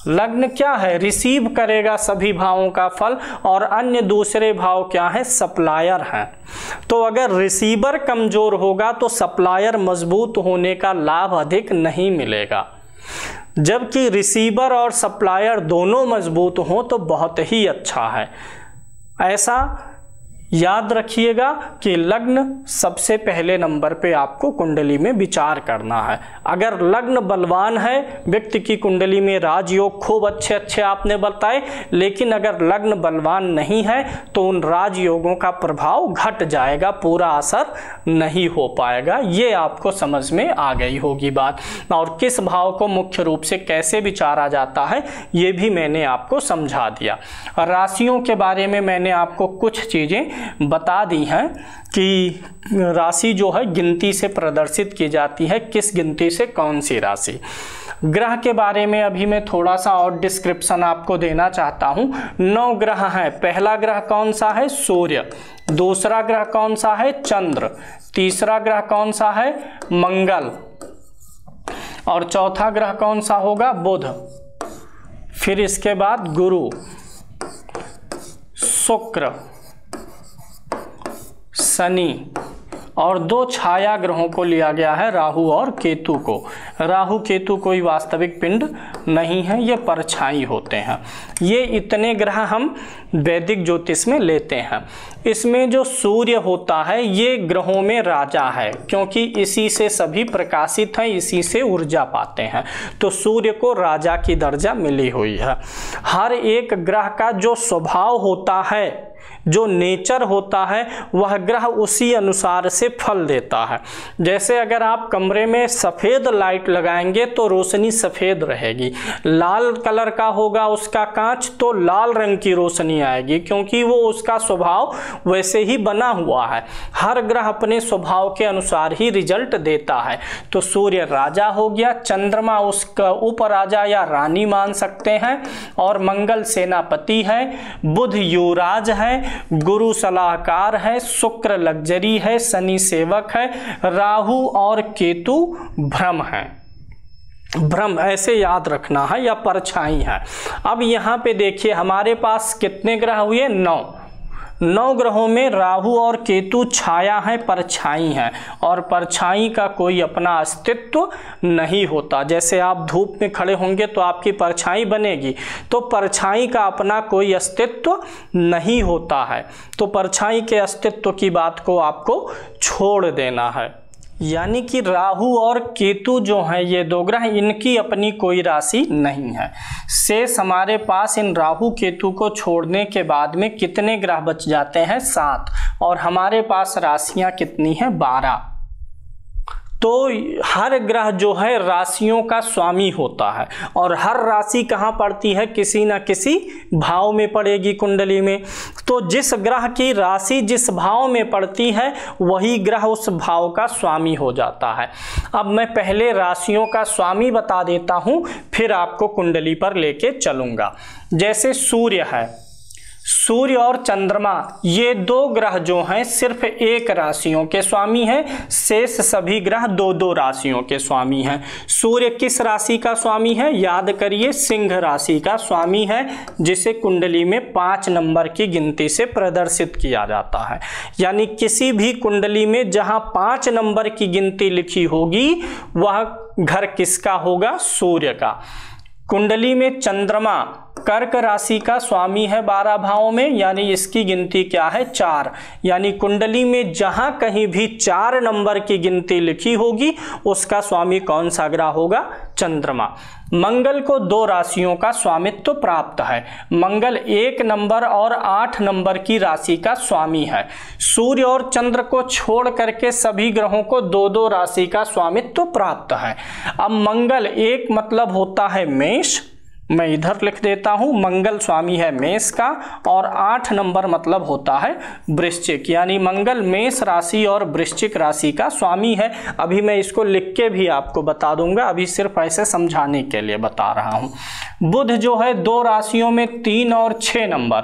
[SPEAKER 1] लग्न क्या है, रिसीव करेगा सभी भावों का फल, और अन्य दूसरे भाव क्या है, सप्लायर हैं। तो अगर रिसीवर कमजोर होगा तो सप्लायर मजबूत होने का लाभ अधिक नहीं मिलेगा, जबकि रिसीवर और सप्लायर दोनों मजबूत हों तो बहुत ही अच्छा है। ऐसा याद रखिएगा कि लग्न सबसे पहले नंबर पे आपको कुंडली में विचार करना है। अगर लग्न बलवान है, व्यक्ति की कुंडली में राजयोग खूब अच्छे अच्छे आपने बताए, लेकिन अगर लग्न बलवान नहीं है तो उन राजयोगों का प्रभाव घट जाएगा, पूरा असर नहीं हो पाएगा। ये आपको समझ में आ गई होगी बात। और किस भाव को मुख्य रूप से कैसे विचारा जाता है ये भी मैंने आपको समझा दिया। राशियों के बारे में मैंने आपको कुछ चीज़ें बता दी हैं कि राशि जो है गिनती से प्रदर्शित की जाती है, किस गिनती से कौन सी राशि। ग्रह के बारे में अभी मैं थोड़ा सा और डिस्क्रिप्शन आपको देना चाहता हूँ। 9 ग्रह हैं। पहला ग्रह कौन सा है, सूर्य। दूसरा ग्रह कौन सा है, चंद्र। तीसरा ग्रह कौन सा है, मंगल। और चौथा ग्रह कौन सा होगा, बुध। फिर इसके बाद गुरु, शुक्र, शनि, और 2 छाया ग्रहों को लिया गया है, राहु और केतु को। राहु केतु कोई वास्तविक पिंड नहीं है, ये परछाई होते हैं। ये इतने ग्रह हम वैदिक ज्योतिष में लेते हैं। इसमें जो सूर्य होता है ये ग्रहों में राजा है, क्योंकि इसी से सभी प्रकाशित हैं, इसी से ऊर्जा पाते हैं, तो सूर्य को राजा की दर्जा मिली हुई है। हर एक ग्रह का जो स्वभाव होता है, जो नेचर होता है, वह ग्रह उसी अनुसार से फल देता है। जैसे अगर आप कमरे में सफ़ेद लाइट लगाएंगे तो रोशनी सफ़ेद रहेगी, लाल कलर का होगा उसका कांच तो लाल रंग की रोशनी आएगी, क्योंकि वो उसका स्वभाव वैसे ही बना हुआ है। हर ग्रह अपने स्वभाव के अनुसार ही रिजल्ट देता है। तो सूर्य राजा हो गया, चंद्रमा उसका उपराजा या रानी मान सकते हैं, और मंगल सेनापति है, बुध युवराज है, गुरु सलाहकार है, शुक्र लग्जरी है, शनि सेवक है, राहु और केतु भ्रम है। भ्रम ऐसे याद रखना है, या परछाई है। अब यहाँ पे देखिए हमारे पास कितने ग्रह हुए, 9 ग्रहों में राहु और केतु छाया है, परछाई है, और परछाई का कोई अपना अस्तित्व नहीं होता। जैसे आप धूप में खड़े होंगे तो आपकी परछाई बनेगी, तो परछाई का अपना कोई अस्तित्व नहीं होता है। तो परछाई के अस्तित्व की बात को आपको छोड़ देना है। यानी कि राहु और केतु जो हैं ये 2 ग्रह, इनकी अपनी कोई राशि नहीं है। शेष हमारे पास इन राहु केतु को छोड़ने के बाद में कितने ग्रह बच जाते हैं, 7, और हमारे पास राशियां कितनी हैं, 12। तो हर ग्रह जो है राशियों का स्वामी होता है, और हर राशि कहाँ पड़ती है, किसी न किसी भाव में पड़ेगी कुंडली में। तो जिस ग्रह की राशि जिस भाव में पड़ती है वही ग्रह उस भाव का स्वामी हो जाता है। अब मैं पहले राशियों का स्वामी बता देता हूँ, फिर आपको कुंडली पर लेके चलूँगा। जैसे सूर्य है, सूर्य और चंद्रमा ये 2 ग्रह जो हैं सिर्फ एक राशियों के स्वामी हैं, शेष सभी ग्रह 2-2 राशियों के स्वामी हैं। सूर्य किस राशि का स्वामी है, याद करिए, सिंह राशि का स्वामी है, जिसे कुंडली में 5 नंबर की गिनती से प्रदर्शित किया जाता है। यानी किसी भी कुंडली में जहां 5 नंबर की गिनती लिखी होगी वह घर किसका होगा, सूर्य का। कुंडली में चंद्रमा कर्क राशि का स्वामी है 12 भावों में, यानी इसकी गिनती क्या है, 4। यानी कुंडली में जहां कहीं भी 4 नंबर की गिनती लिखी होगी उसका स्वामी कौन सा ग्रह होगा, चंद्रमा। मंगल को 2 राशियों का स्वामित्व प्राप्त है। मंगल 1 नंबर और 8 नंबर की राशि का स्वामी है। सूर्य और चंद्र को छोड़ करके सभी ग्रहों को 2-2 राशि का स्वामित्व प्राप्त है। अब मंगल 1 मतलब होता है मेष, मैं इधर लिख देता हूं, मंगल स्वामी है मेष का, और 8 नंबर मतलब होता है वृश्चिक। यानी मंगल मेष राशि और वृश्चिक राशि का स्वामी है। अभी मैं इसको लिख के भी आपको बता दूंगा, अभी सिर्फ ऐसे समझाने के लिए बता रहा हूं। बुध जो है 2 राशियों में 3 और 6 नंबर,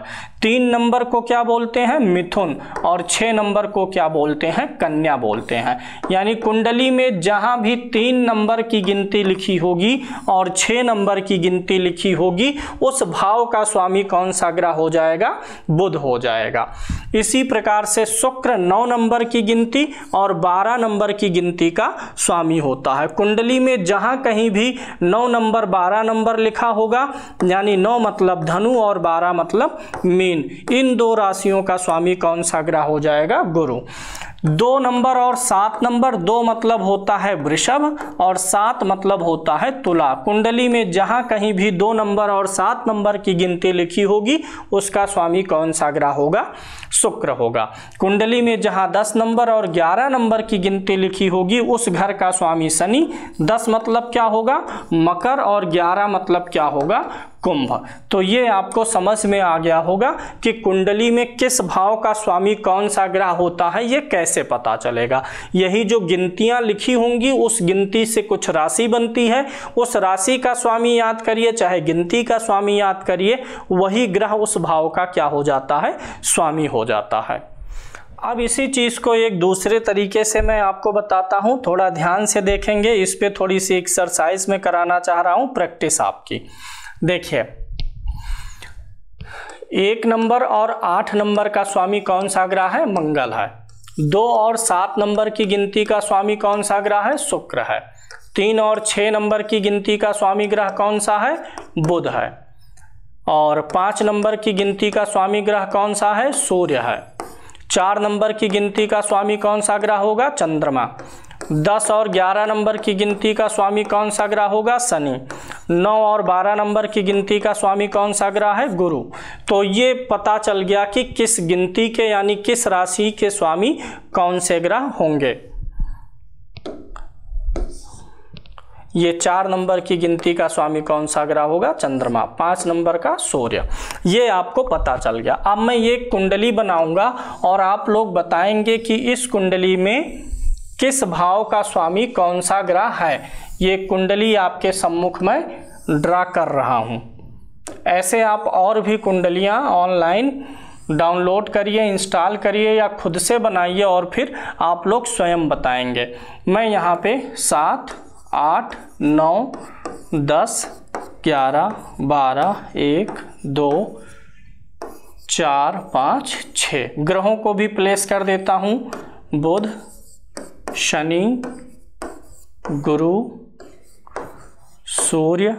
[SPEAKER 1] 3 नंबर को क्या बोलते हैं? मिथुन। और 6 नंबर को क्या बोलते हैं? कन्या बोलते हैं। यानी कुंडली में जहां भी 3 नंबर की गिनती लिखी होगी और 6 नंबर की गिनती लिखी होगी, उस भाव का स्वामी कौन सा ग्रह हो जाएगा? बुध हो जाएगा। इसी प्रकार से शुक्र 9 नंबर की गिनती और 12 नंबर की गिनती का स्वामी होता है। कुंडली में जहां कहीं भी 9 नंबर 12 नंबर लिखा होगा, यानी 9 मतलब धनु और 12 मतलब मीन, इन 2 राशियों का स्वामी कौन सा ग्रह हो जाएगा? गुरु। 2 नंबर और 7 नंबर, 2 मतलब होता है वृषभ और 7 मतलब होता है तुला। कुंडली में जहां कहीं भी 2 नंबर और 7 नंबर की गिनती लिखी होगी, उसका स्वामी कौन सा ग्रह होगा? शुक्र होगा। कुंडली में जहां 10 नंबर और 11 नंबर की गिनती लिखी होगी, उस घर का स्वामी शनि। 10 मतलब क्या होगा? मकर और 11 मतलब क्या होगा? कुंभ। तो ये आपको समझ में आ गया होगा कि कुंडली में किस भाव का स्वामी कौन सा ग्रह होता है, ये कैसे पता चलेगा। यही जो गिनतियां लिखी होंगी, उस गिनती से कुछ राशि बनती है, उस राशि का स्वामी याद करिए, चाहे गिनती का स्वामी याद करिए, वही ग्रह उस भाव का क्या हो जाता है? स्वामी हो जाता है। अब इसी चीज़ को एक दूसरे तरीके से मैं आपको बताता हूँ, थोड़ा ध्यान से देखेंगे। इस पे थोड़ी सी एक्सरसाइज में कराना चाह रहा हूँ, प्रैक्टिस आपकी। देखिए, 1 नंबर और 8 नंबर का स्वामी कौन सा ग्रह है? मंगल है। 2 और 7 नंबर की गिनती का स्वामी कौन सा ग्रह है? शुक्र है। 3 और 6 नंबर की गिनती का स्वामी ग्रह कौन सा है? बुध है। और 5 नंबर की गिनती का स्वामी ग्रह कौन सा है? सूर्य है। 4 नंबर की गिनती का स्वामी कौन सा ग्रह होगा? चंद्रमा। 10 और 11 नंबर की गिनती का स्वामी कौन सा ग्रह होगा? शनि। 9 और 12 नंबर की गिनती का स्वामी कौन सा ग्रह है? गुरु। तो ये पता चल गया कि किस गिनती के यानी किस राशि के स्वामी कौन से ग्रह होंगे। ये 4 नंबर की गिनती का स्वामी कौन सा ग्रह होगा? चंद्रमा। 5 नंबर का सूर्य। ये आपको पता चल गया। अब मैं ये कुंडली बनाऊंगा और आप लोग बताएंगे कि इस कुंडली में किस भाव का स्वामी कौन सा ग्रह है। ये कुंडली आपके सम्मुख में ड्रा कर रहा हूं। ऐसे आप और भी कुंडलियां ऑनलाइन डाउनलोड करिए, इंस्टॉल करिए या खुद से बनाइए और फिर आप लोग स्वयं बताएंगे। मैं यहाँ पे 7, 8, 9, 10, 11, 12, 1, 2, 4, 5, 6 ग्रहों को भी प्लेस कर देता हूँ। बुध, शनि, गुरु, सूर्य,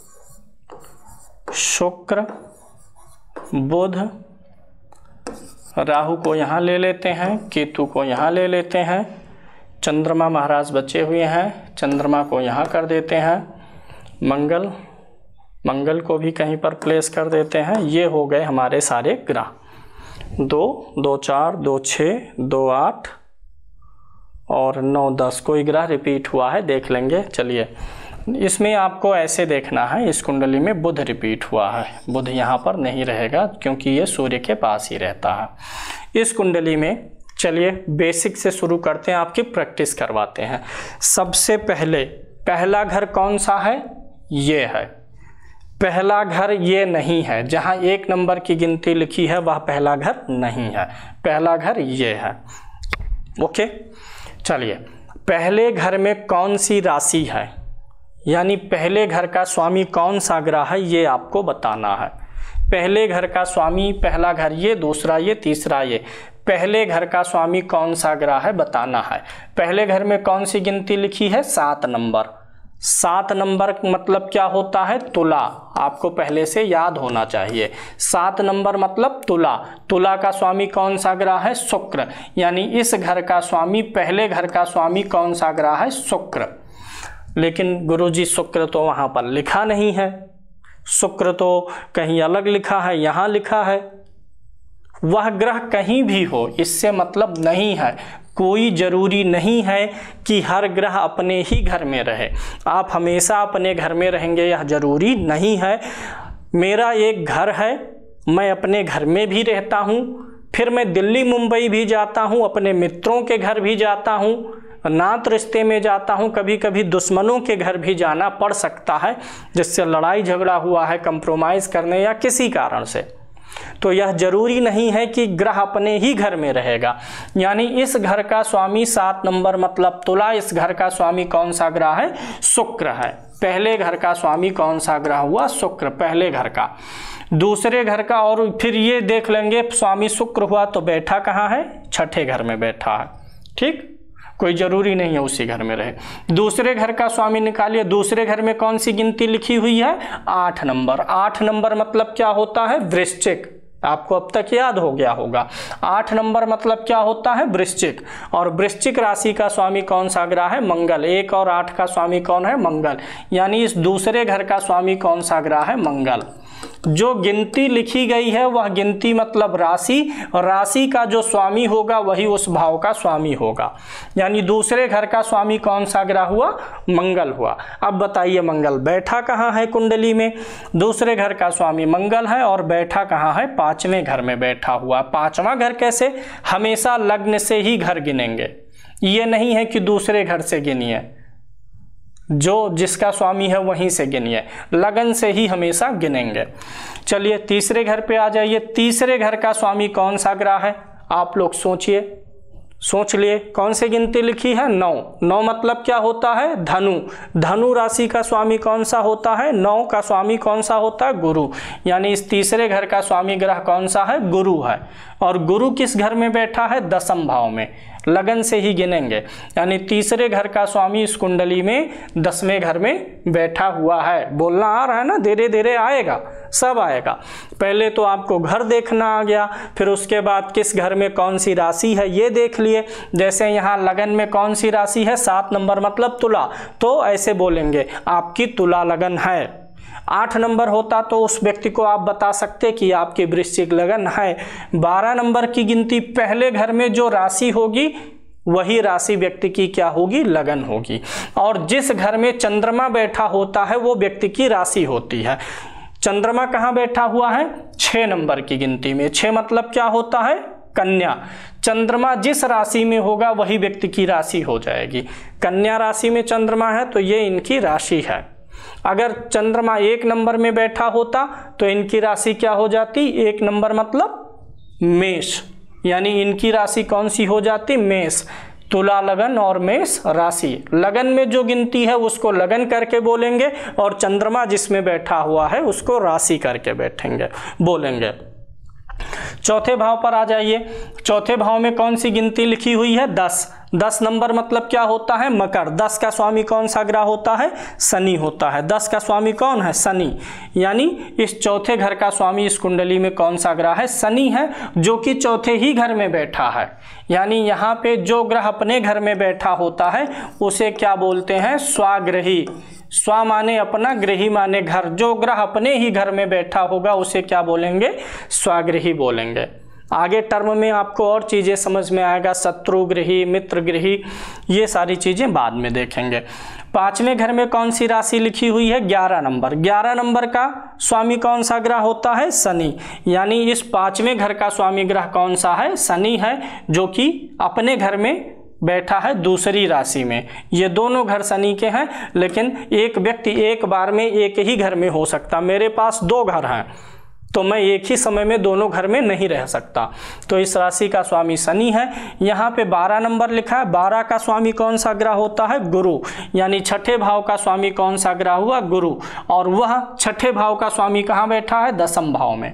[SPEAKER 1] शुक्र, बुध, राहु को यहाँ ले लेते हैं, केतु को यहाँ ले लेते हैं, चंद्रमा महाराज बचे हुए हैं, चंद्रमा को यहाँ कर देते हैं, मंगल को भी कहीं पर प्लेस कर देते हैं। ये हो गए हमारे सारे ग्रह। 2, 2, 4, 2, 6, 2, 8 और 9, 10 कोई ग्रह रिपीट हुआ है, देख लेंगे। चलिए, इसमें आपको ऐसे देखना है, इस कुंडली में बुध रिपीट हुआ है। बुध यहाँ पर नहीं रहेगा क्योंकि ये सूर्य के पास ही रहता है। इस कुंडली में चलिए बेसिक से शुरू करते हैं, आपकी प्रैक्टिस करवाते हैं। सबसे पहले पहला घर कौन सा है? ये है। पहला घर ये नहीं है, जहाँ 1 नंबर की गिनती लिखी है वह पहला घर नहीं है। पहला घर ये है। ओके, चलिए, पहले घर में कौन सी राशि है, यानी पहले घर का स्वामी कौन सा ग्रह है, ये आपको बताना है। पहले घर का स्वामी, पहला घर ये, दूसरा ये, तीसरा ये, पहले घर का स्वामी कौन सा ग्रह है बताना है। पहले घर में कौन सी गिनती लिखी है? 7 नंबर। 7 नंबर मतलब क्या होता है? तुला। आपको पहले से याद होना चाहिए। 7 नंबर मतलब तुला। तुला का स्वामी कौन सा ग्रह है? शुक्र। यानी इस घर का स्वामी, पहले घर का स्वामी कौन सा ग्रह है? शुक्र। लेकिन गुरुजी शुक्र तो वहाँ पर लिखा नहीं है, शुक्र तो कहीं अलग लिखा है, यहाँ लिखा है। वह ग्रह कहीं भी हो, इससे मतलब नहीं है। कोई जरूरी नहीं है कि हर ग्रह अपने ही घर में रहे। आप हमेशा अपने घर में रहेंगे, यह जरूरी नहीं है। मेरा एक घर है, मैं अपने घर में भी रहता हूँ, फिर मैं दिल्ली मुंबई भी जाता हूँ, अपने मित्रों के घर भी जाता हूँ, नात रिश्ते में जाता हूँ, कभी कभी दुश्मनों के घर भी जाना पड़ सकता है, जिससे लड़ाई झगड़ा हुआ है, कंप्रोमाइज़ करने या किसी कारण से। तो यह जरूरी नहीं है कि ग्रह अपने ही घर में रहेगा। यानी इस घर का स्वामी 7 नंबर मतलब तुला, इस घर का स्वामी कौन सा ग्रह है? शुक्र है। पहले घर का स्वामी कौन सा ग्रह हुआ? शुक्र, पहले घर का। दूसरे घर का, और फिर ये देख लेंगे स्वामी शुक्र हुआ तो बैठा कहाँ है? छठे घर में बैठा है। ठीक, कोई जरूरी नहीं है उसी घर में रहे। दूसरे घर का स्वामी निकालिए, दूसरे घर में कौन सी गिनती लिखी हुई है? 8 नंबर। 8 नंबर मतलब क्या होता है? वृश्चिक। आपको अब तक याद हो गया होगा। 8 नंबर मतलब क्या होता है? वृश्चिक। और वृश्चिक राशि का स्वामी कौन सा ग्रह है? मंगल। 1 और 8 का स्वामी कौन है? मंगल। यानी इस दूसरे घर का स्वामी कौन सा ग्रह है? मंगल। जो गिनती लिखी गई है वह गिनती मतलब राशि, और राशि का जो स्वामी होगा वही उस भाव का स्वामी होगा। यानी दूसरे घर का स्वामी कौन सा ग्रह हुआ? मंगल हुआ। अब बताइए मंगल बैठा कहाँ है कुंडली में? दूसरे घर का स्वामी मंगल है और बैठा कहाँ है? 5वें घर में बैठा हुआ। 5वां घर कैसे? हमेशा लग्न से ही घर गिनेंगे, ये नहीं है कि दूसरे घर से गिनिए, जो जिसका स्वामी है वहीं से गिनिए, लगन से ही हमेशा गिनेंगे। चलिए तीसरे घर पे आ जाइए। तीसरे घर का स्वामी कौन सा ग्रह है? आप लोग सोचिए, सोच लिए। कौन सी गिनती लिखी है? 9। 9 मतलब क्या होता है? धनु। धनु राशि का स्वामी कौन सा होता है? 9 का स्वामी कौन सा होता है? गुरु। यानी इस तीसरे घर का स्वामी ग्रह कौन सा है? गुरु है। और गुरु किस घर में बैठा है? 10वें भाव में। लगन से ही गिनेंगे। यानी तीसरे घर का स्वामी इस कुंडली में 10वें घर में बैठा हुआ है। बोलना आ रहा है ना? धीरे धीरे आएगा, सब आएगा। पहले तो आपको घर देखना आ गया, फिर उसके बाद किस घर में कौन सी राशि है ये देख लिए। जैसे यहाँ लगन में कौन सी राशि है? 7 नंबर मतलब तुला, तो ऐसे बोलेंगे आपकी तुला लगन है। 8 नंबर होता तो उस व्यक्ति को आप बता सकते कि आपकी वृश्चिक लगन है। 12 नंबर की गिनती, पहले घर में जो राशि होगी वही राशि व्यक्ति की क्या होगी? लगन होगी। और जिस घर में चंद्रमा बैठा होता है वो व्यक्ति की राशि होती है। चंद्रमा कहाँ बैठा हुआ है? 6 नंबर की गिनती में। 6 मतलब क्या होता है? कन्या। चंद्रमा जिस राशि में होगा वही व्यक्ति की राशि हो जाएगी। कन्या राशि में चंद्रमा है तो ये इनकी राशि है। अगर चंद्रमा 1 नंबर में बैठा होता तो इनकी राशि क्या हो जाती? 1 नंबर मतलब मेष। यानी इनकी राशि कौन सी हो जाती? मेष। तुला लगन और मेष राशि। लगन में जो गिनती है उसको लगन करके बोलेंगे, और चंद्रमा जिसमें बैठा हुआ है उसको राशि करके बैठेंगे बोलेंगे। चौथे भाव पर आ जाइए। चौथे भाव में कौन सी गिनती लिखी हुई है? 10। 10 नंबर मतलब क्या होता है? मकर। 10 का स्वामी कौन सा ग्रह होता है? शनि होता है। 10 का स्वामी कौन है? शनि। यानी इस चौथे घर का स्वामी इस कुंडली में कौन सा ग्रह है? शनि है, जो कि चौथे ही घर में बैठा है। यानी यहाँ पे जो ग्रह अपने घर में बैठा होता है उसे क्या बोलते हैं? स्वाग्रही। स्व माने अपना, गृही माने घर। जो ग्रह अपने ही घर में बैठा होगा उसे क्या बोलेंगे? स्वाग्रही बोलेंगे। आगे टर्म में आपको और चीज़ें समझ में आएगा, शत्रुगृही, मित्रगृही, ये सारी चीज़ें बाद में देखेंगे। 5वें घर में कौन सी राशि लिखी हुई है? 11 नंबर। 11 नंबर का स्वामी कौन सा ग्रह होता है? शनि। यानी इस 5वें घर का स्वामी ग्रह कौन सा है? शनि है, जो कि अपने घर में बैठा है दूसरी राशि में। ये दोनों घर शनि के हैं, लेकिन एक व्यक्ति एक बार में एक ही घर में हो सकता। मेरे पास 2 घर हैं तो मैं एक ही समय में दोनों घर में नहीं रह सकता। तो इस राशि का स्वामी शनि है। यहाँ पे 12 नंबर लिखा है। 12 का स्वामी कौन सा ग्रह होता है? गुरु। यानी छठे भाव का स्वामी कौन सा ग्रह हुआ? गुरु। और वह छठे भाव का स्वामी कहाँ बैठा है? 10वें भाव में।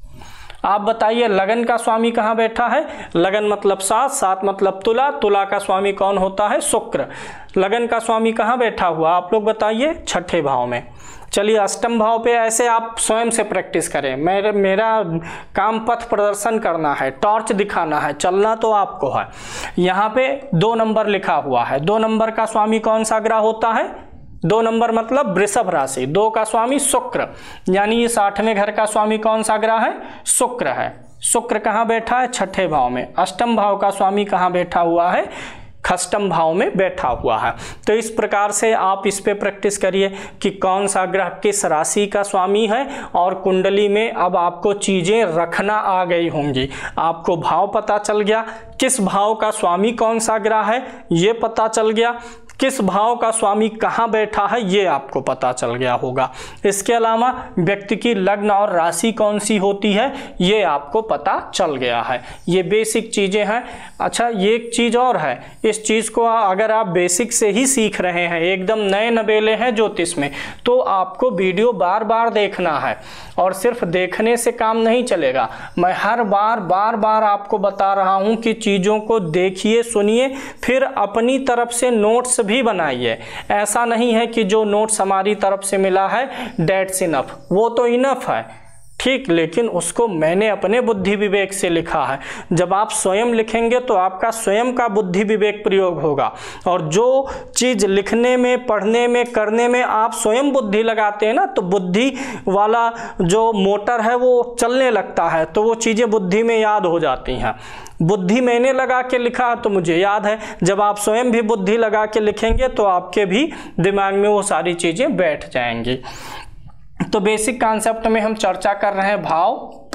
[SPEAKER 1] आप बताइए लगन का स्वामी कहाँ बैठा है? लगन मतलब 7, 7 मतलब तुला, तुला का स्वामी कौन होता है? शुक्र। लगन का स्वामी कहाँ बैठा हुआ? आप लोग बताइए, छठे भाव में। चलिए अष्टम भाव पे ऐसे आप स्वयं से प्रैक्टिस करें। मेरा काम पथ प्रदर्शन करना है, टॉर्च दिखाना है, चलना तो आपको है। यहाँ पे 2 नंबर लिखा हुआ है। 2 नंबर का स्वामी कौन सा ग्रह होता है? 2 नंबर मतलब वृषभ राशि। 2 का स्वामी शुक्र। यानी इस 8वें घर का स्वामी कौन सा ग्रह है? शुक्र है। शुक्र कहाँ बैठा है? छठे भाव में। अष्टम भाव का स्वामी कहाँ बैठा हुआ है? खष्टम भाव में बैठा हुआ है। तो इस प्रकार से आप इस पे प्रैक्टिस करिए कि कौन सा ग्रह किस राशि का स्वामी है, और कुंडली में अब आपको चीजें रखना आ गई होंगी। आपको भाव पता चल गया, किस भाव का स्वामी कौन सा ग्रह है ये पता चल गया, किस भाव का स्वामी कहाँ बैठा है ये आपको पता चल गया होगा। इसके अलावा व्यक्ति की लग्न और राशि कौन सी होती है ये आपको पता चल गया है। ये बेसिक चीज़ें हैं। अच्छा, ये एक चीज़ और है, इस चीज़ को अगर आप बेसिक से ही सीख रहे हैं, एकदम नए नवेले हैं ज्योतिष में, तो आपको वीडियो बार बार देखना है और सिर्फ देखने से काम नहीं चलेगा। मैं हर बार आपको बता रहा हूं कि चीज़ों को देखिए, सुनिए, फिर अपनी तरफ से नोट्स भी बनाइए। ऐसा नहीं है कि जो नोट्स हमारी तरफ से मिला है दैट्स इनफ, वो तो इनफ है, ठीक, लेकिन उसको मैंने अपने बुद्धि विवेक से लिखा है। जब आप स्वयं लिखेंगे तो आपका स्वयं का बुद्धि विवेक प्रयोग होगा, और जो चीज़ लिखने में, पढ़ने में, करने में आप स्वयं बुद्धि लगाते हैं ना, तो बुद्धि वाला जो मोटर है वो चलने लगता है, तो वो चीज़ें बुद्धि में याद हो जाती हैं। बुद्धि मैंने लगा के लिखा तो मुझे याद है, जब आप स्वयं भी बुद्धि लगा के लिखेंगे तो आपके भी दिमाग में वो सारी चीज़ें बैठ जाएंगी। तो बेसिक कॉन्सेप्ट में हम चर्चा कर रहे हैं भाव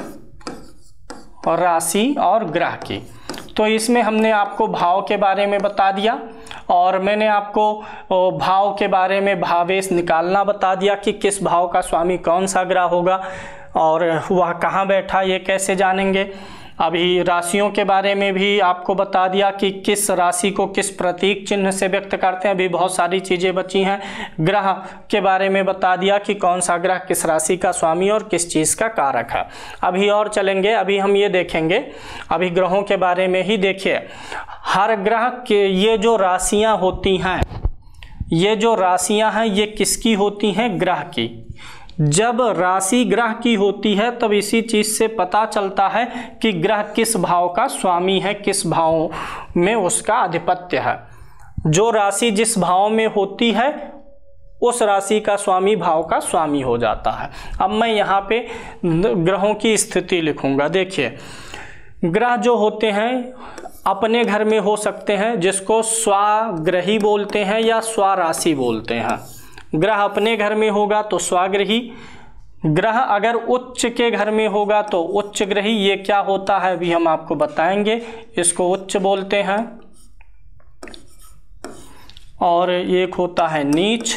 [SPEAKER 1] और राशि और ग्रह की। तो इसमें हमने आपको भाव के बारे में बता दिया, और मैंने आपको भाव के बारे में भावेश निकालना बता दिया कि किस भाव का स्वामी कौन सा ग्रह होगा और वह कहाँ बैठा, ये कैसे जानेंगे। अभी राशियों के बारे में भी आपको बता दिया कि किस राशि को किस प्रतीक चिन्ह से व्यक्त करते हैं। अभी बहुत सारी चीज़ें बची हैं। ग्रह के बारे में बता दिया कि कौन सा ग्रह किस राशि का स्वामी और किस चीज़ का कारक है। अभी और चलेंगे, अभी हम ये देखेंगे, अभी ग्रहों के बारे में ही देखिए। हर ग्रह के ये जो राशियाँ होती हैं, ये जो राशियाँ हैं ये किसकी होती हैं? ग्रह की। जब राशि ग्रह की होती है तब इसी चीज़ से पता चलता है कि ग्रह किस भाव का स्वामी है, किस भाव में उसका आधिपत्य है। जो राशि जिस भाव में होती है उस राशि का स्वामी भाव का स्वामी हो जाता है। अब मैं यहाँ पे ग्रहों की स्थिति लिखूंगा। देखिए, ग्रह जो होते हैं अपने घर में हो सकते हैं, जिसको स्वाग्रही बोलते हैं या स्वाराशि बोलते हैं। ग्रह अपने घर में होगा तो स्वाग्रही, ग्रह अगर उच्च के घर में होगा तो उच्च ग्रही। ये क्या होता है अभी हम आपको बताएंगे, इसको उच्च बोलते हैं। और एक होता है नीच।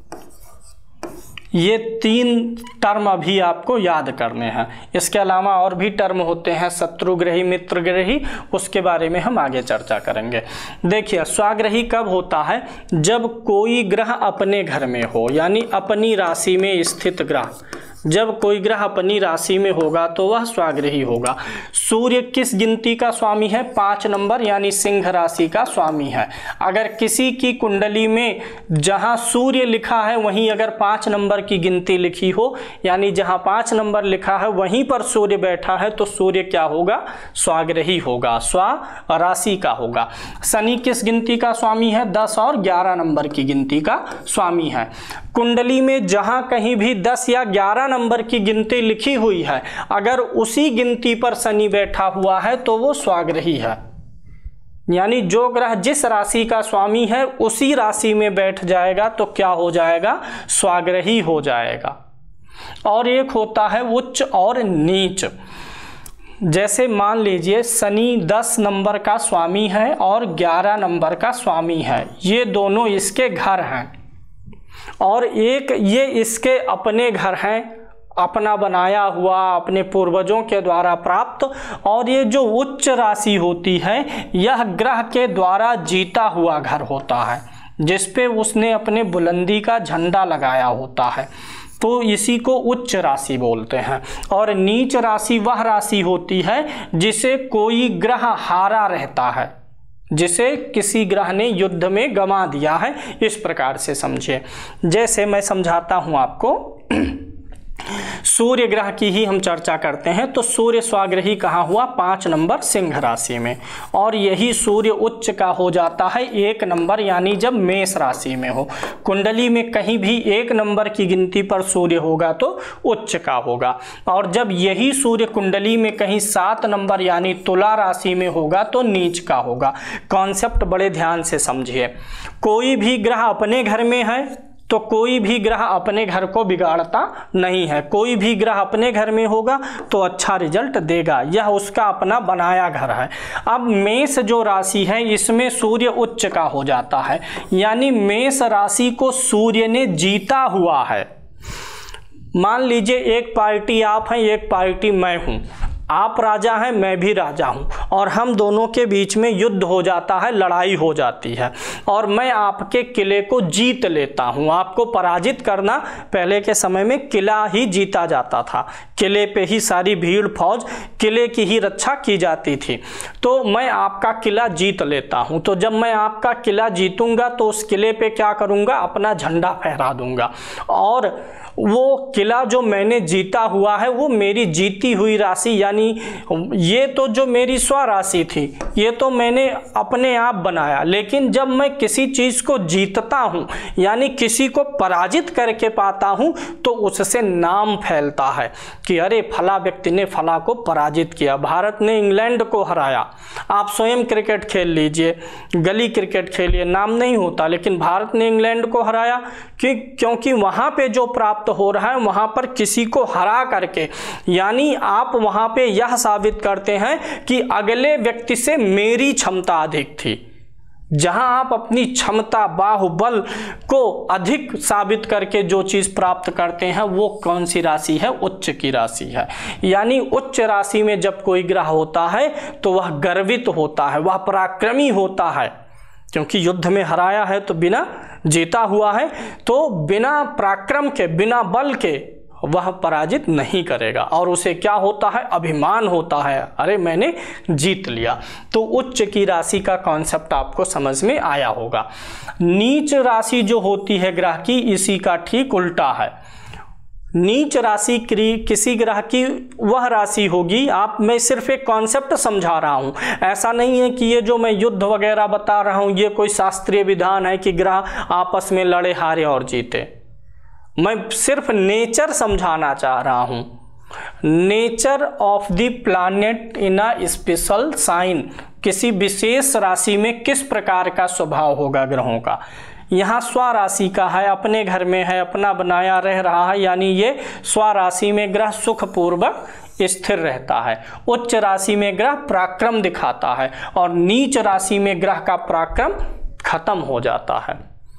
[SPEAKER 1] ये 3 टर्म अभी आपको याद करने हैं। इसके अलावा और भी टर्म होते हैं, शत्रुग्रही, मित्रग्रही, उसके बारे में हम आगे चर्चा करेंगे। देखिए, स्वाग्रही कब होता है? जब कोई ग्रह अपने घर में हो, यानी अपनी राशि में स्थित ग्रह। जब कोई ग्रह अपनी राशि में होगा तो वह स्वाग्रही होगा। सूर्य किस गिनती का स्वामी है? 5 नंबर, यानी सिंह राशि का स्वामी है। अगर किसी की कुंडली में जहां सूर्य लिखा है वहीं अगर 5 नंबर की गिनती लिखी हो, यानी जहां 5 नंबर लिखा है वहीं पर सूर्य बैठा है, तो सूर्य क्या होगा? स्वाग्रही होगा, स्वा राशि का होगा। शनि किस गिनती का स्वामी है? 10 और 11 नंबर की गिनती का स्वामी है। कुंडली में जहां कहीं भी 10 या 11 नंबर की गिनती लिखी हुई है, अगर उसी गिनती पर शनि बैठा हुआ है तो वो स्वाग्रही है। यानी जो ग्रह जिस राशि का स्वामी है उसी राशि में बैठ जाएगा तो क्या हो जाएगा? स्वाग्रही हो जाएगा। और एक होता है उच्च और नीच। जैसे मान लीजिए शनि 10 नंबर का स्वामी है और 11 नंबर का स्वामी है, ये दोनों इसके घर हैं, और एक ये इसके अपने घर हैं, अपना बनाया हुआ, अपने पूर्वजों के द्वारा प्राप्त। और ये जो उच्च राशि होती है यह ग्रह के द्वारा जीता हुआ घर होता है, जिस पे उसने अपने बुलंदी का झंडा लगाया होता है, तो इसी को उच्च राशि बोलते हैं। और नीच राशि वह राशि होती है जिसे कोई ग्रह हारा रहता है, जिसे किसी ग्रह ने युद्ध में गंवा दिया है। इस प्रकार से समझिए। जैसे मैं समझाता हूं आपको, सूर्य ग्रह की ही हम चर्चा करते हैं। तो सूर्य स्वाग्रही कहाँ हुआ? 5 नंबर सिंह राशि में। और यही सूर्य उच्च का हो जाता है 1 नंबर, यानी जब मेष राशि में हो। कुंडली में कहीं भी 1 नंबर की गिनती पर सूर्य होगा तो उच्च का होगा। और जब यही सूर्य कुंडली में कहीं 7 नंबर यानी तुला राशि में होगा तो नीच का होगा। कॉन्सेप्ट बड़े ध्यान से समझिए। कोई भी ग्रह अपने घर में है तो कोई भी ग्रह अपने घर को बिगाड़ता नहीं है। कोई भी ग्रह अपने घर में होगा तो अच्छा रिजल्ट देगा, यह उसका अपना बनाया घर है। अब मेष जो राशि है इसमें सूर्य उच्च का हो जाता है, यानी मेष राशि को सूर्य ने जीता हुआ है। मान लीजिए एक पार्टी आप हैं, एक पार्टी मैं हूं, आप राजा हैं, मैं भी राजा हूं, और हम दोनों के बीच में युद्ध हो जाता है, लड़ाई हो जाती है, और मैं आपके किले को जीत लेता हूं। आपको पराजित करना, पहले के समय में किला ही जीता जाता था, किले पे ही सारी भीड़ फौज किले की ही रक्षा की जाती थी। तो मैं आपका किला जीत लेता हूं, तो जब मैं आपका किला जीतूंगा तो उस किले पे क्या करूंगा, अपना झंडा फहरा दूंगा, और वो किला जो मैंने जीता हुआ है वो मेरी जीती हुई राशि, यानी ये तो जो मेरी स्वराशि थी ये तो मैंने अपने आप बनाया। लेकिन जब मैं किसी चीज़ को जीतता हूँ, यानी किसी को पराजित करके पाता हूँ, तो उससे नाम फैलता है कि अरे फला व्यक्ति ने फला को पराजित किया। भारत ने इंग्लैंड को हराया। आप स्वयं क्रिकेट खेल लीजिए, गली क्रिकेट खेलिए, नाम नहीं होता, लेकिन भारत ने इंग्लैंड को हराया क्योंकि वहाँ पे जो प्राप्त हो रहा है वहाँ पर किसी को हरा करके, यानी आप वहाँ पे यह साबित करते हैं कि अगले व्यक्ति से मेरी क्षमता अधिक थी। जहां आप अपनी क्षमता, बाहुबल को अधिक साबित करके जो चीज प्राप्त करते हैं वो कौन सी राशि है, उच्च की राशि है। यानी उच्च राशि में जब कोई ग्रह होता है तो वह गर्वित होता है, वह पराक्रमी होता है, क्योंकि युद्ध में हराया है तो बिना जीता हुआ है, तो बिना पराक्रम के, बिना बल के वह पराजित नहीं करेगा, और उसे क्या होता है, अभिमान होता है, अरे मैंने जीत लिया। तो उच्च की राशि का कॉन्सेप्ट आपको समझ में आया होगा। नीच राशि जो होती है ग्रह की, इसी का ठीक उल्टा है। नीच राशि किसी ग्रह की वह राशि होगी, मैं सिर्फ एक कॉन्सेप्ट समझा रहा हूं, ऐसा नहीं है कि ये जो मैं युद्ध वगैरह बता रहा हूं ये कोई शास्त्रीय विधान है कि ग्रह आपस में लड़े, हारे और जीते। मैं सिर्फ नेचर समझाना चाह रहा हूं, nature of the planet in a special sign, किसी विशेष राशि में किस प्रकार का स्वभाव होगा ग्रहों का। यहाँ स्वराशि का है, अपने घर में है, अपना बनाया रह रहा है, यानी ये स्वराशि में ग्रह सुखपूर्वक स्थिर रहता है। उच्च राशि में ग्रह पराक्रम दिखाता है, और नीच राशि में ग्रह का पराक्रम खत्म हो जाता है।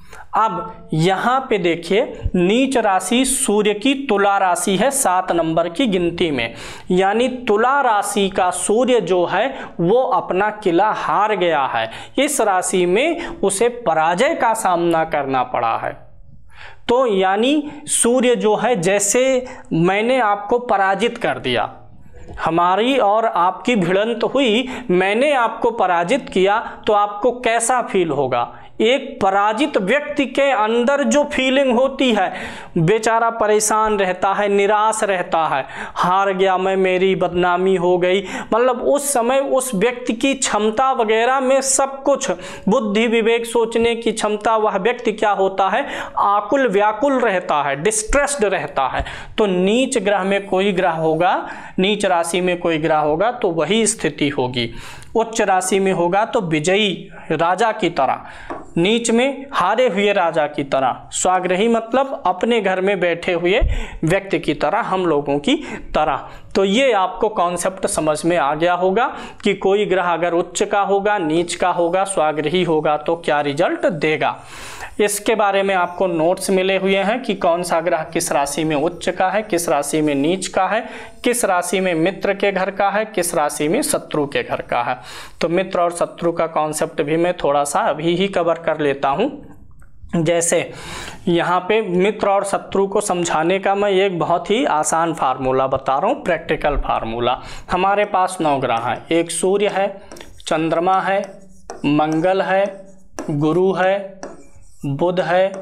[SPEAKER 1] अब यहाँ पे देखिए, नीच राशि सूर्य की तुला राशि है 7 नंबर की गिनती में, यानी तुला राशि का सूर्य जो है वो अपना किला हार गया है। इस राशि में उसे पराजय का सामना करना पड़ा है। तो यानी सूर्य जो है, जैसे मैंने आपको पराजित कर दिया, हमारी और आपकी भिड़ंत हुई, मैंने आपको पराजित किया, तो आपको कैसा फील होगा। एक पराजित व्यक्ति के अंदर जो फीलिंग होती है, बेचारा परेशान रहता है, निराश रहता है, हार गया मैं, मेरी बदनामी हो गई। मतलब उस समय उस व्यक्ति की क्षमता वगैरह में सब कुछ, बुद्धि विवेक सोचने की क्षमता, वह व्यक्ति क्या होता है, आकुल व्याकुल रहता है, डिस्ट्रेस्ड रहता है। तो नीच ग्रह में कोई ग्रह होगा, नीच राशि में कोई ग्रह होगा तो वही स्थिति होगी। उच्च राशि में होगा तो विजयी राजा की तरह, नीच में हारे हुए राजा की तरह, स्वाग्रही मतलब अपने घर में बैठे हुए व्यक्ति की तरह, हम लोगों की तरह। तो ये आपको कॉन्सेप्ट समझ में आ गया होगा कि कोई ग्रह अगर उच्च का होगा, नीच का होगा, स्वाग्रही होगा तो क्या रिजल्ट देगा। इसके बारे में आपको नोट्स मिले हुए हैं कि कौन सा ग्रह किस राशि में उच्च का है, किस राशि में नीच का है, किस राशि में मित्र के घर का है, किस राशि में शत्रु के घर का है। तो मित्र और शत्रु का कॉन्सेप्ट भी मैं थोड़ा सा अभी ही कवर कर लेता हूं। जैसे यहाँ पे मित्र और शत्रु को समझाने का मैं एक बहुत ही आसान फार्मूला बता रहा हूँ, प्रैक्टिकल फार्मूला। हमारे पास 9 ग्रह हैं, एक सूर्य है, चंद्रमा है, मंगल है, गुरु है, बुध है,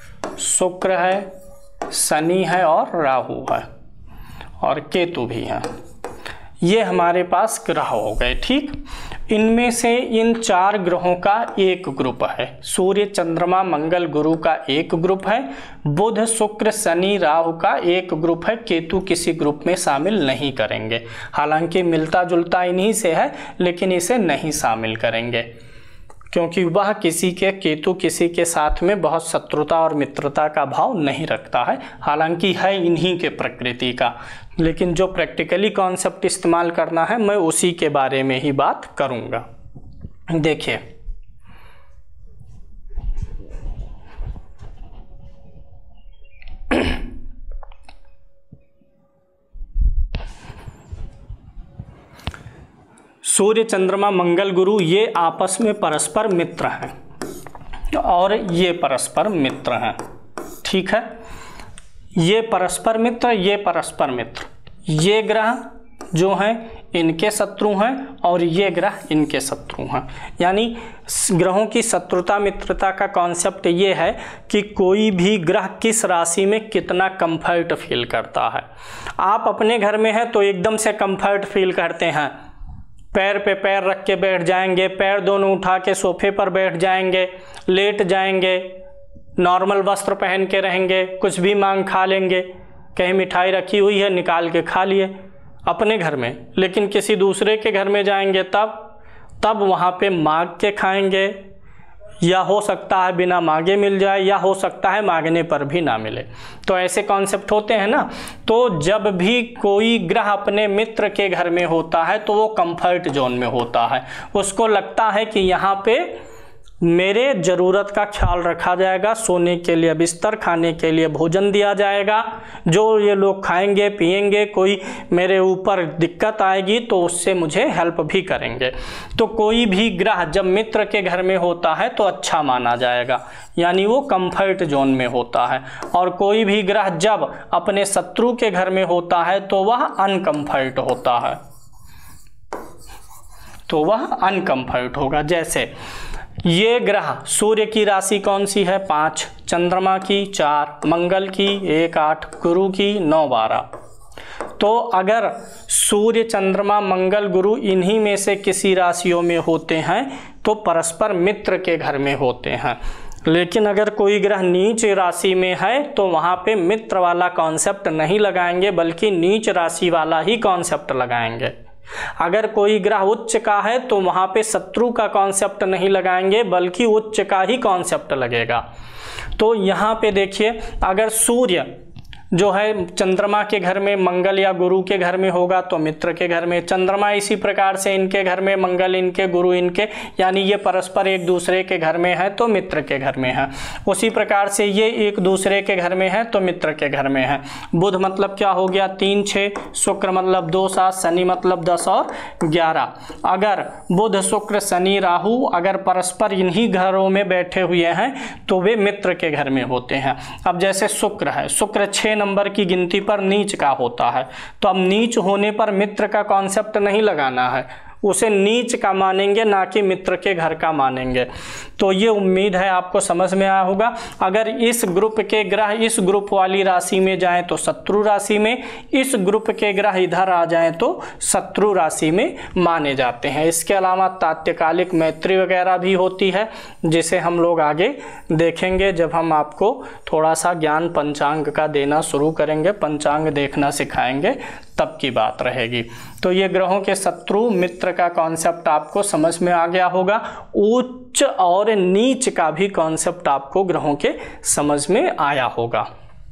[SPEAKER 1] शुक्र है, शनि है और राहु है और केतु भी है। ये हमारे पास ग्रह हो गए, ठीक। इनमें से इन 4 ग्रहों का एक ग्रुप है, सूर्य चंद्रमा मंगल गुरु का एक ग्रुप है, बुध शुक्र शनि राहु का एक ग्रुप है, केतु किसी ग्रुप में शामिल नहीं करेंगे। हालांकि मिलता जुलता इन्हीं से है लेकिन इसे नहीं शामिल करेंगे। क्योंकि वह किसी के केतु किसी के साथ में बहुत शत्रुता और मित्रता का भाव नहीं रखता है, हालांकि है इन्हीं के प्रकृति का, लेकिन जो प्रैक्टिकली कॉन्सेप्ट इस्तेमाल करना है मैं उसी के बारे में ही बात करूँगा। देखिए, सूर्य चंद्रमा मंगल गुरु ये आपस में परस्पर मित्र हैं और ये परस्पर मित्र हैं, ठीक है। ये परस्पर मित्र, ये परस्पर मित्र, ये ग्रह जो हैं इनके शत्रु हैं और ये ग्रह इनके शत्रु हैं। यानी ग्रहों की शत्रुता मित्रता का कॉन्सेप्ट ये है कि कोई भी ग्रह किस राशि में कितना कंफर्ट फील करता है। आप अपने घर में हैं तो एकदम से कंफर्ट फील करते हैं, पैर पे पैर रख के बैठ जाएंगे, पैर दोनों उठा के सोफे पर बैठ जाएंगे, लेट जाएंगे, नॉर्मल वस्त्र पहन के रहेंगे, कुछ भी मांग खा लेंगे, कहीं मिठाई रखी हुई है निकाल के खा लिए अपने घर में। लेकिन किसी दूसरे के घर में जाएंगे तब वहाँ पे मांग के खाएंगे, या हो सकता है बिना मांगे मिल जाए, या हो सकता है मांगने पर भी ना मिले। तो ऐसे कॉन्सेप्ट होते हैं ना। तो जब भी कोई ग्रह अपने मित्र के घर में होता है तो वो कंफर्ट जोन में होता है, उसको लगता है कि यहाँ पे मेरे ज़रूरत का ख्याल रखा जाएगा, सोने के लिए बिस्तर, खाने के लिए भोजन दिया जाएगा, जो ये लोग खाएंगे पिएंगे, कोई मेरे ऊपर दिक्कत आएगी तो उससे मुझे हेल्प भी करेंगे। तो कोई भी ग्रह जब मित्र के घर में होता है तो अच्छा माना जाएगा, यानी वो कंफर्ट जोन में होता है। और कोई भी ग्रह जब अपने शत्रु के घर में होता है तो वह अनकंफर्ट होता है, तो वह अनकंफर्ट होगा। जैसे ये ग्रह, सूर्य की राशि कौन सी है 5, चंद्रमा की 4, मंगल की 1, 8, गुरु की 9, 12। तो अगर सूर्य चंद्रमा मंगल गुरु इन्हीं में से किसी राशियों में होते हैं तो परस्पर मित्र के घर में होते हैं। लेकिन अगर कोई ग्रह नीच राशि में है तो वहाँ पे मित्र वाला कॉन्सेप्ट नहीं लगाएंगे, बल्कि नीच राशि वाला ही कॉन्सेप्ट लगाएंगे। अगर कोई ग्रह उच्च का है तो वहाँ पे शत्रु का कॉन्सेप्ट नहीं लगाएंगे, बल्कि उच्च का ही कॉन्सेप्ट लगेगा। तो यहाँ पे देखिए, अगर सूर्य जो है चंद्रमा के घर में, मंगल या गुरु के घर में होगा तो मित्र के घर में, चंद्रमा इसी प्रकार से इनके घर में, मंगल इनके, गुरु इनके, यानी ये परस्पर एक दूसरे के घर में है तो मित्र के घर में है। उसी प्रकार से ये एक दूसरे के घर में है तो मित्र के घर में है। बुध मतलब क्या हो गया 3, 6, शुक्र मतलब 2, 7, शनि मतलब 10 और 11। अगर बुध शुक्र शनि राहु अगर परस्पर इन्हीं घरों में बैठे हुए हैं तो वे मित्र के घर में होते हैं। अब जैसे शुक्र है, शुक्र 6 नंबर की गिनती पर नीच का होता है, तो अब नीच होने पर मित्र का कॉन्सेप्ट नहीं लगाना है, उसे नीच का मानेंगे, ना कि मित्र के घर का मानेंगे। तो ये उम्मीद है आपको समझ में आया होगा। अगर इस ग्रुप के ग्रह इस ग्रुप वाली राशि में जाएं तो शत्रु राशि में, इस ग्रुप के ग्रह इधर आ जाएं तो शत्रु राशि में माने जाते हैं। इसके अलावा तात्कालिक मैत्री वगैरह भी होती है, जिसे हम लोग आगे देखेंगे जब हम आपको थोड़ा सा ज्ञान पंचांग का देना शुरू करेंगे, पंचांग देखना सिखाएंगे, तब की बात रहेगी। तो ये ग्रहों के शत्रु मित्र का कॉन्सेप्ट आपको समझ में आ गया होगा। उच्च और नीच का भी कॉन्सेप्ट आपको ग्रहों के समझ में आया होगा।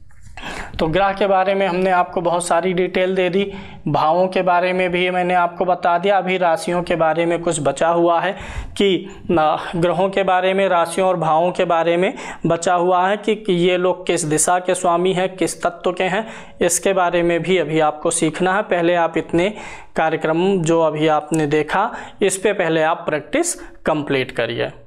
[SPEAKER 1] तो ग्रह के बारे में हमने आपको बहुत सारी डिटेल दे दी, भावों के बारे में भी मैंने आपको बता दिया। अभी राशियों के बारे में कुछ बचा हुआ है कि ग्रहों के बारे में, राशियों और भावों के बारे में बचा हुआ है कि ये लोग किस दिशा के स्वामी हैं, किस तत्व के हैं, इसके बारे में भी अभी आपको सीखना है। पहले आप इतने कार्यक्रम जो अभी आपने देखा इस पे पहले आप प्रैक्टिस कंप्लीट करिए।